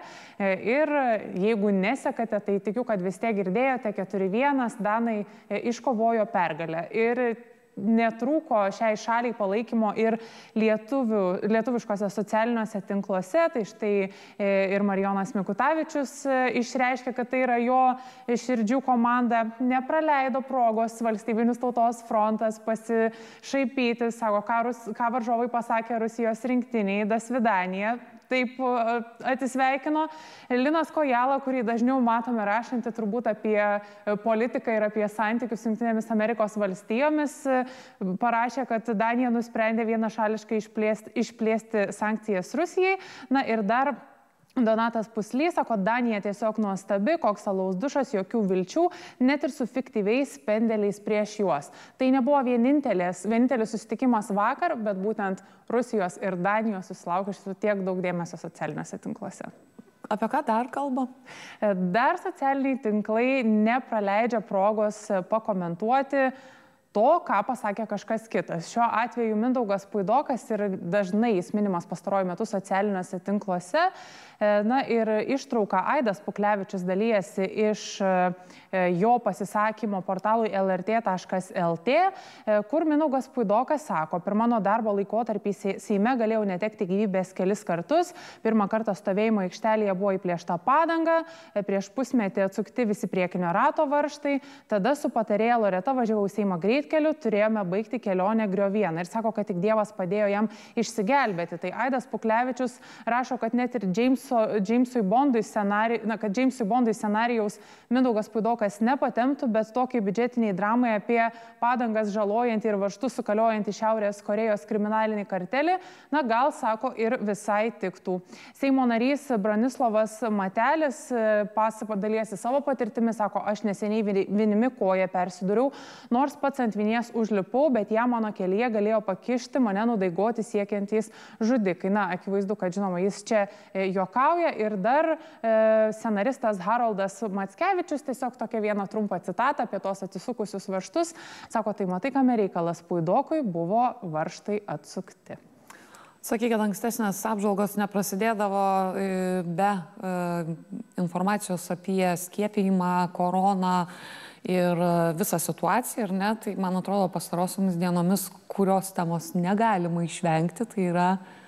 ir jeigu nesekate, tai tikiu, kad vis tiek girdėjote, keturi vienas Danai iškovojo pergalę. Ir netrūko šiai šaliai palaikymo ir lietuvių, lietuviškose socialiniuose tinkluose. Tai štai ir Marijonas Mikutavičius išreiškė, kad tai yra jo širdžių komanda. Nepraleido progos Valstybinis tautos frontas pasišaipyti, sako, ką, Rus, ką varžovai pasakė Rusijos rinktiniai, das vidanija. Taip atsisveikino. Linas Kojala, kurį dažniau matome rašantį turbūt apie politiką ir apie santykius su Jungtinėmis Amerikos valstijomis, parašė, kad Danija nusprendė vienašališkai išplėsti, išplėsti sankcijas Rusijai. Na ir dar Donatas Puslys sako, Danija tiesiog nuostabi, koks alaus dušas, jokių vilčių, net ir su fiktyviais pendeliais prieš juos. Tai nebuvo vienintelis, vienintelis susitikimas vakar, bet būtent Rusijos ir Danijos susilaukė šitų tiek daug dėmesio socialiniuose tinkluose. Apie ką dar kalba? Dar socialiniai tinklai nepraleidžia progos pakomentuoti to, ką pasakė kažkas kitas. Šiuo atveju Mindaugas Puidokas ir dažnai jis minimas pastaruoju metu socialiniuose tinkluose. Na ir ištrauką Aidas Puklevičius dalyjasi iš jo pasisakymo portalui L R T taškas L T, kur Mindaugas Puidokas sako, per mano darbo laikotarpį Seime galėjau netekti gyvybės kelis kartus. Pirmą kartą stovėjimo aikštelėje buvo įplėšta padanga, prieš pusmetį atsukti visi priekinio rato varžtai, tada su patarėja Loreta važiavau Seimo greitkeliu, turėjome baigti kelionę griovieną. Ir sako, kad tik Dievas padėjo jam išsigelbėti. Tai Aidas Puklevičius rašo, kad net ir Jameso Jamesui Bondui scenarijaus, na, kad Jamesui Bondui scenarijaus Mindaugas Puidokas nepatemptų, bet tokiai biudžetiniai dramai apie padangas žalojantį ir varžtus sukaliojantį Šiaurės Korėjos kriminalinį kartelį, na, gal, sako, ir visai tiktų. Seimo narys Bronislavas Matelis pasako dalyjasi savo patirtimi, sako, aš neseniai vinimi koją persiduriau, nors pats ant vinies užlipau, bet ją mano kelyje galėjo pakišti, mane nudaigoti siekiantys žudikai. Na, akivaizdu, kad, žinoma, jis čia juokauja. Ir dar e, scenaristas Haroldas Mackevičius tiesiog tokia vieną trumpą citatą apie tos atsisukusius varžtus. Sako, tai matai, kame reikalas, Puidokui buvo varžtai atsukti. Sakykit, ankstesnės apžvalgos neprasidėdavo be e, informacijos apie skiepijimą, koroną ir visą situaciją, ir ne, tai man atrodo pastarosiomis dienomis, kurios temos negalima išvengti, tai yra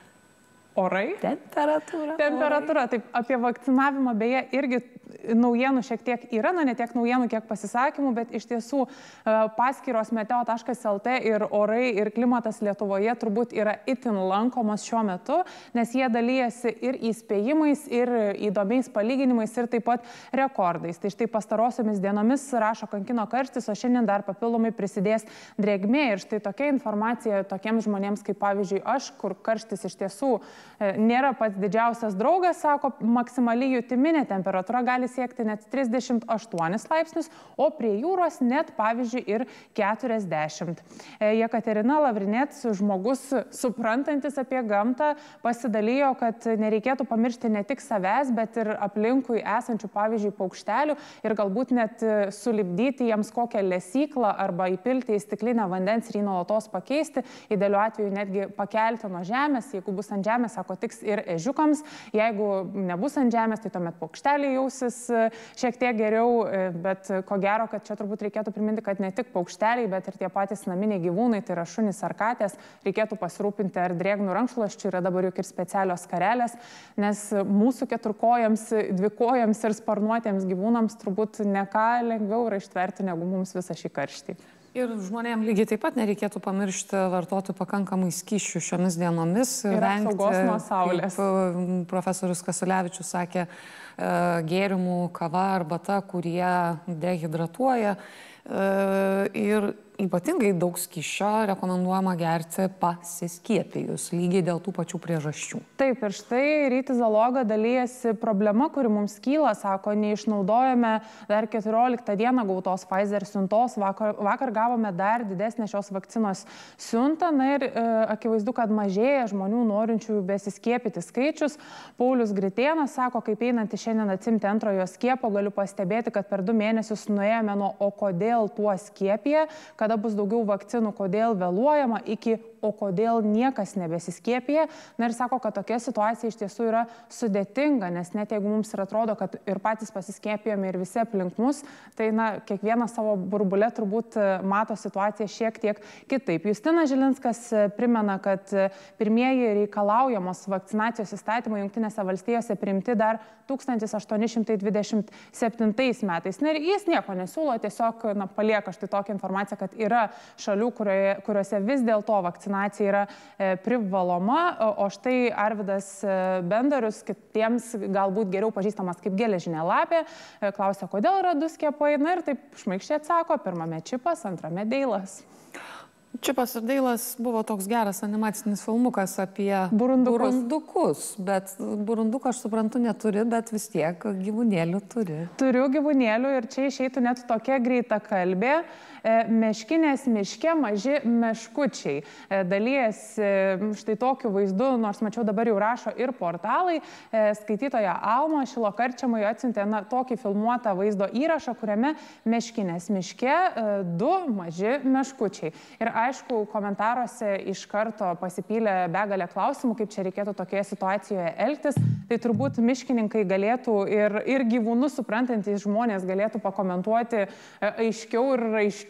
orai. Temperatūra. Temperatūra. Taip, apie vakcinavimą beje irgi naujienų šiek tiek yra, na ne tiek naujienų, kiek pasisakymų, bet iš tiesų paskyros meteo taškas L T ir orai ir klimatas Lietuvoje turbūt yra itin lankomos šiuo metu, nes jie dalyjasi ir įspėjimais, ir įdomiais palyginimais, ir taip pat rekordais. Tai štai pastarosiomis dienomis rašo kankino karštis, o šiandien dar papildomai prisidės drėgmė. Ir štai tokia informacija tokiems žmonėms kaip pavyzdžiui aš, kur karštis iš tiesų nėra pats didžiausias draugas, sako, maksimaliai jutiminė temperatūra gali gali siekti net trisdešimt aštuonis laipsnius, o prie jūros net, pavyzdžiui, ir keturiasdešimt. Jekaterina Lavrinec, žmogus suprantantis apie gamtą, pasidalijo, kad nereikėtų pamiršti ne tik savęs, bet ir aplinkui esančių, pavyzdžiui, paukštelių ir galbūt net sulipdyti jiems kokią lesyklą arba įpilti į stiklinę vandens ir jį nuolatos pakeisti, idealiu atveju netgi pakelti nuo žemės, jeigu bus ant žemės, sako, tiks ir ežiukams, jeigu nebus ant žemės, tai tuomet paukšteliai jausis šiek tiek geriau, bet ko gero, kad čia turbūt reikėtų priminti, kad ne tik paukšteliai, bet ir tie patys naminiai gyvūnai, tai yra šunys ar katės, reikėtų pasirūpinti ar drėgnų rankšluosčių, yra dabar juk ir specialios skarelės, nes mūsų keturkojams, dvikojams ir sparnuotėms gyvūnams turbūt ne ką lengviau yra ištverti negu mums visą šį karštį. Ir žmonėms lygiai taip pat nereikėtų pamiršti vartoti pakankamai skysčių šiomis dienomis. Ir apsaugos nuo saulės. Profesorius Kasiulevičius sakė, gėrimų, kava, arbata, kurie dehidratuoja. Ir ypatingai daug skysčio rekomenduojama gerti pasiskiepijus, lygiai dėl tų pačių priežasčių. Taip, ir štai Rytis Zaloga dalyjasi problema, kuri mums kyla, sako, neišnaudojame dar keturioliktą dieną gautos Pfizer siuntos, vakar, vakar gavome dar didesnę šios vakcinos siuntą, na ir e, akivaizdu, kad mažėja žmonių norinčių besiskiepyti skaičius. Paulius Gritėnas sako, kaip einantį šiandien atsimti antrojo skiepo, galiu pastebėti, kad per du mėnesius nuėjome nuo o kodėl tuo skiepija, kada bus daugiau vakcinų, kodėl vėluojama, iki o kodėl niekas nebesiskiepija. Na ir sako, kad tokia situacija iš tiesų yra sudėtinga, nes net jeigu mums ir atrodo, kad ir patys pasiskiepijame ir visi aplink mus, tai na, kiekvienas savo burbule turbūt mato situaciją šiek tiek kitaip. Justinas Žilinskas primena, kad pirmieji reikalaujamos vakcinacijos įstatymai Jungtinėse valstijose priimti dar tūkstantis aštuoni šimtai dvidešimt septintais metais. Na ir jis nieko nesiūlo, tiesiog na, palieka štai tokią informaciją, kad yra šalių, kurioje, kuriuose vis dėlto vakcinacija yra e, privaloma, o, o štai Arvydas Bendorius, kitiems galbūt geriau pažįstamas kaip geležinė lapė, e, klausia, kodėl yra du skiepai, na ir taip šmaikščiai atsako, pirmame čipas, antrame deilas. Čipas ir deilas buvo toks geras animacinis filmukas apie burundukus, burundukus bet burunduką aš suprantu neturi, bet vis tiek gyvūnėlių turi. Turiu gyvūnėlių ir čia išeitų net tokia greita kalbė. Meškinės miške maži meškučiai. Dalyjasi štai tokiu vaizdu, nors mačiau dabar jau rašo ir portalai. Skaitytoja Alma Šilokarčiamai atsiuntė na, tokį filmuotą vaizdo įrašą, kuriame meškinės miške du maži meškučiai. Ir aišku, komentaruose iš karto pasipylė begalė klausimų, kaip čia reikėtų tokioje situacijoje elgtis. Tai turbūt miškininkai galėtų ir, ir gyvūnus suprantantys žmonės galėtų pakomentuoti aiškiau ir aiškiau.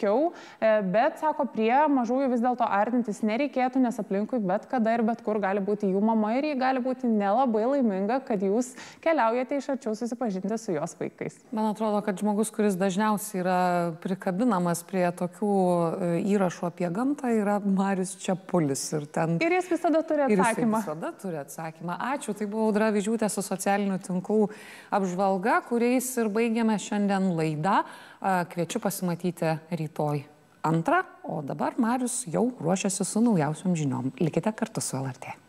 Bet, sako, prie mažųjų vis dėlto artintis nereikėtų, nes aplinkui bet kada ir bet kur gali būti jų mama ir jie gali būti nelabai laiminga, kad jūs keliaujate iš arčiau susipažinti su jos vaikais. Man atrodo, kad žmogus, kuris dažniausiai yra prikabinamas prie tokių įrašų apie gamtą, yra Marius Čepulis. Ir, ten... ir jis visada turi atsakymą. Ir jis visada turi atsakymą. Ačiū, tai buvo Audra Vyžiūtė su socialinių tinklų apžvalga, kuriais ir baigėme šiandien laidą. Kviečiu pasimatyti rytoj antrą, o dabar Marius jau ruošiasi su naujausiom žiniom. Likite kartu su L R T.